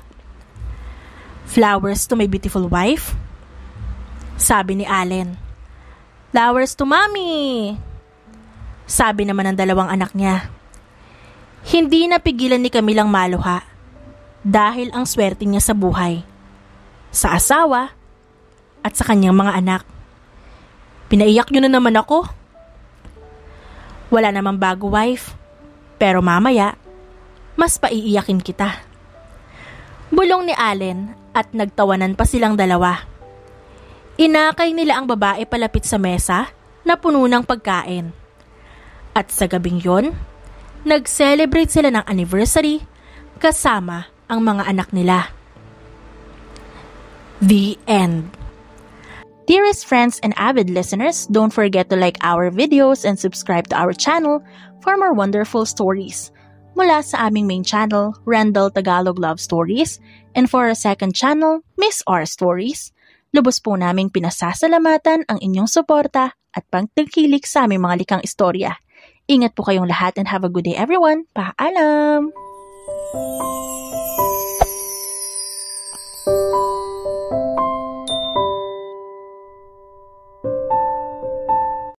Flowers to my beautiful wife? Sabi ni Allen. Flowers to mommy! Sabi naman ng 2 anak niya. Hindi napigilan ni Camille ang maluha dahil ang swerte niya sa buhay, sa asawa, at sa kanyang mga anak. Pinaiyak niyo na naman ako. Wala namang bago, wife. Pero mamaya, mas paiiyakin kita. Bulong ni Allen at nagtawanan pa silang dalawa. Inakay nila ang babae palapit sa mesa na puno ng pagkain. At sa gabing yon, nag-celebrate sila ng anniversary kasama ang mga anak nila. The end. Dearest friends and avid listeners, don't forget to like our videos and subscribe to our channel for more wonderful stories. Mula sa aming main channel, Randall Tagalog Love Stories, and for our second channel, Miss R Stories, lubos po naming pinasasalamatan ang inyong suporta at pagtangkilik sa aming mga likang istorya. Ingat po kayong lahat and have a good day everyone. Paalam!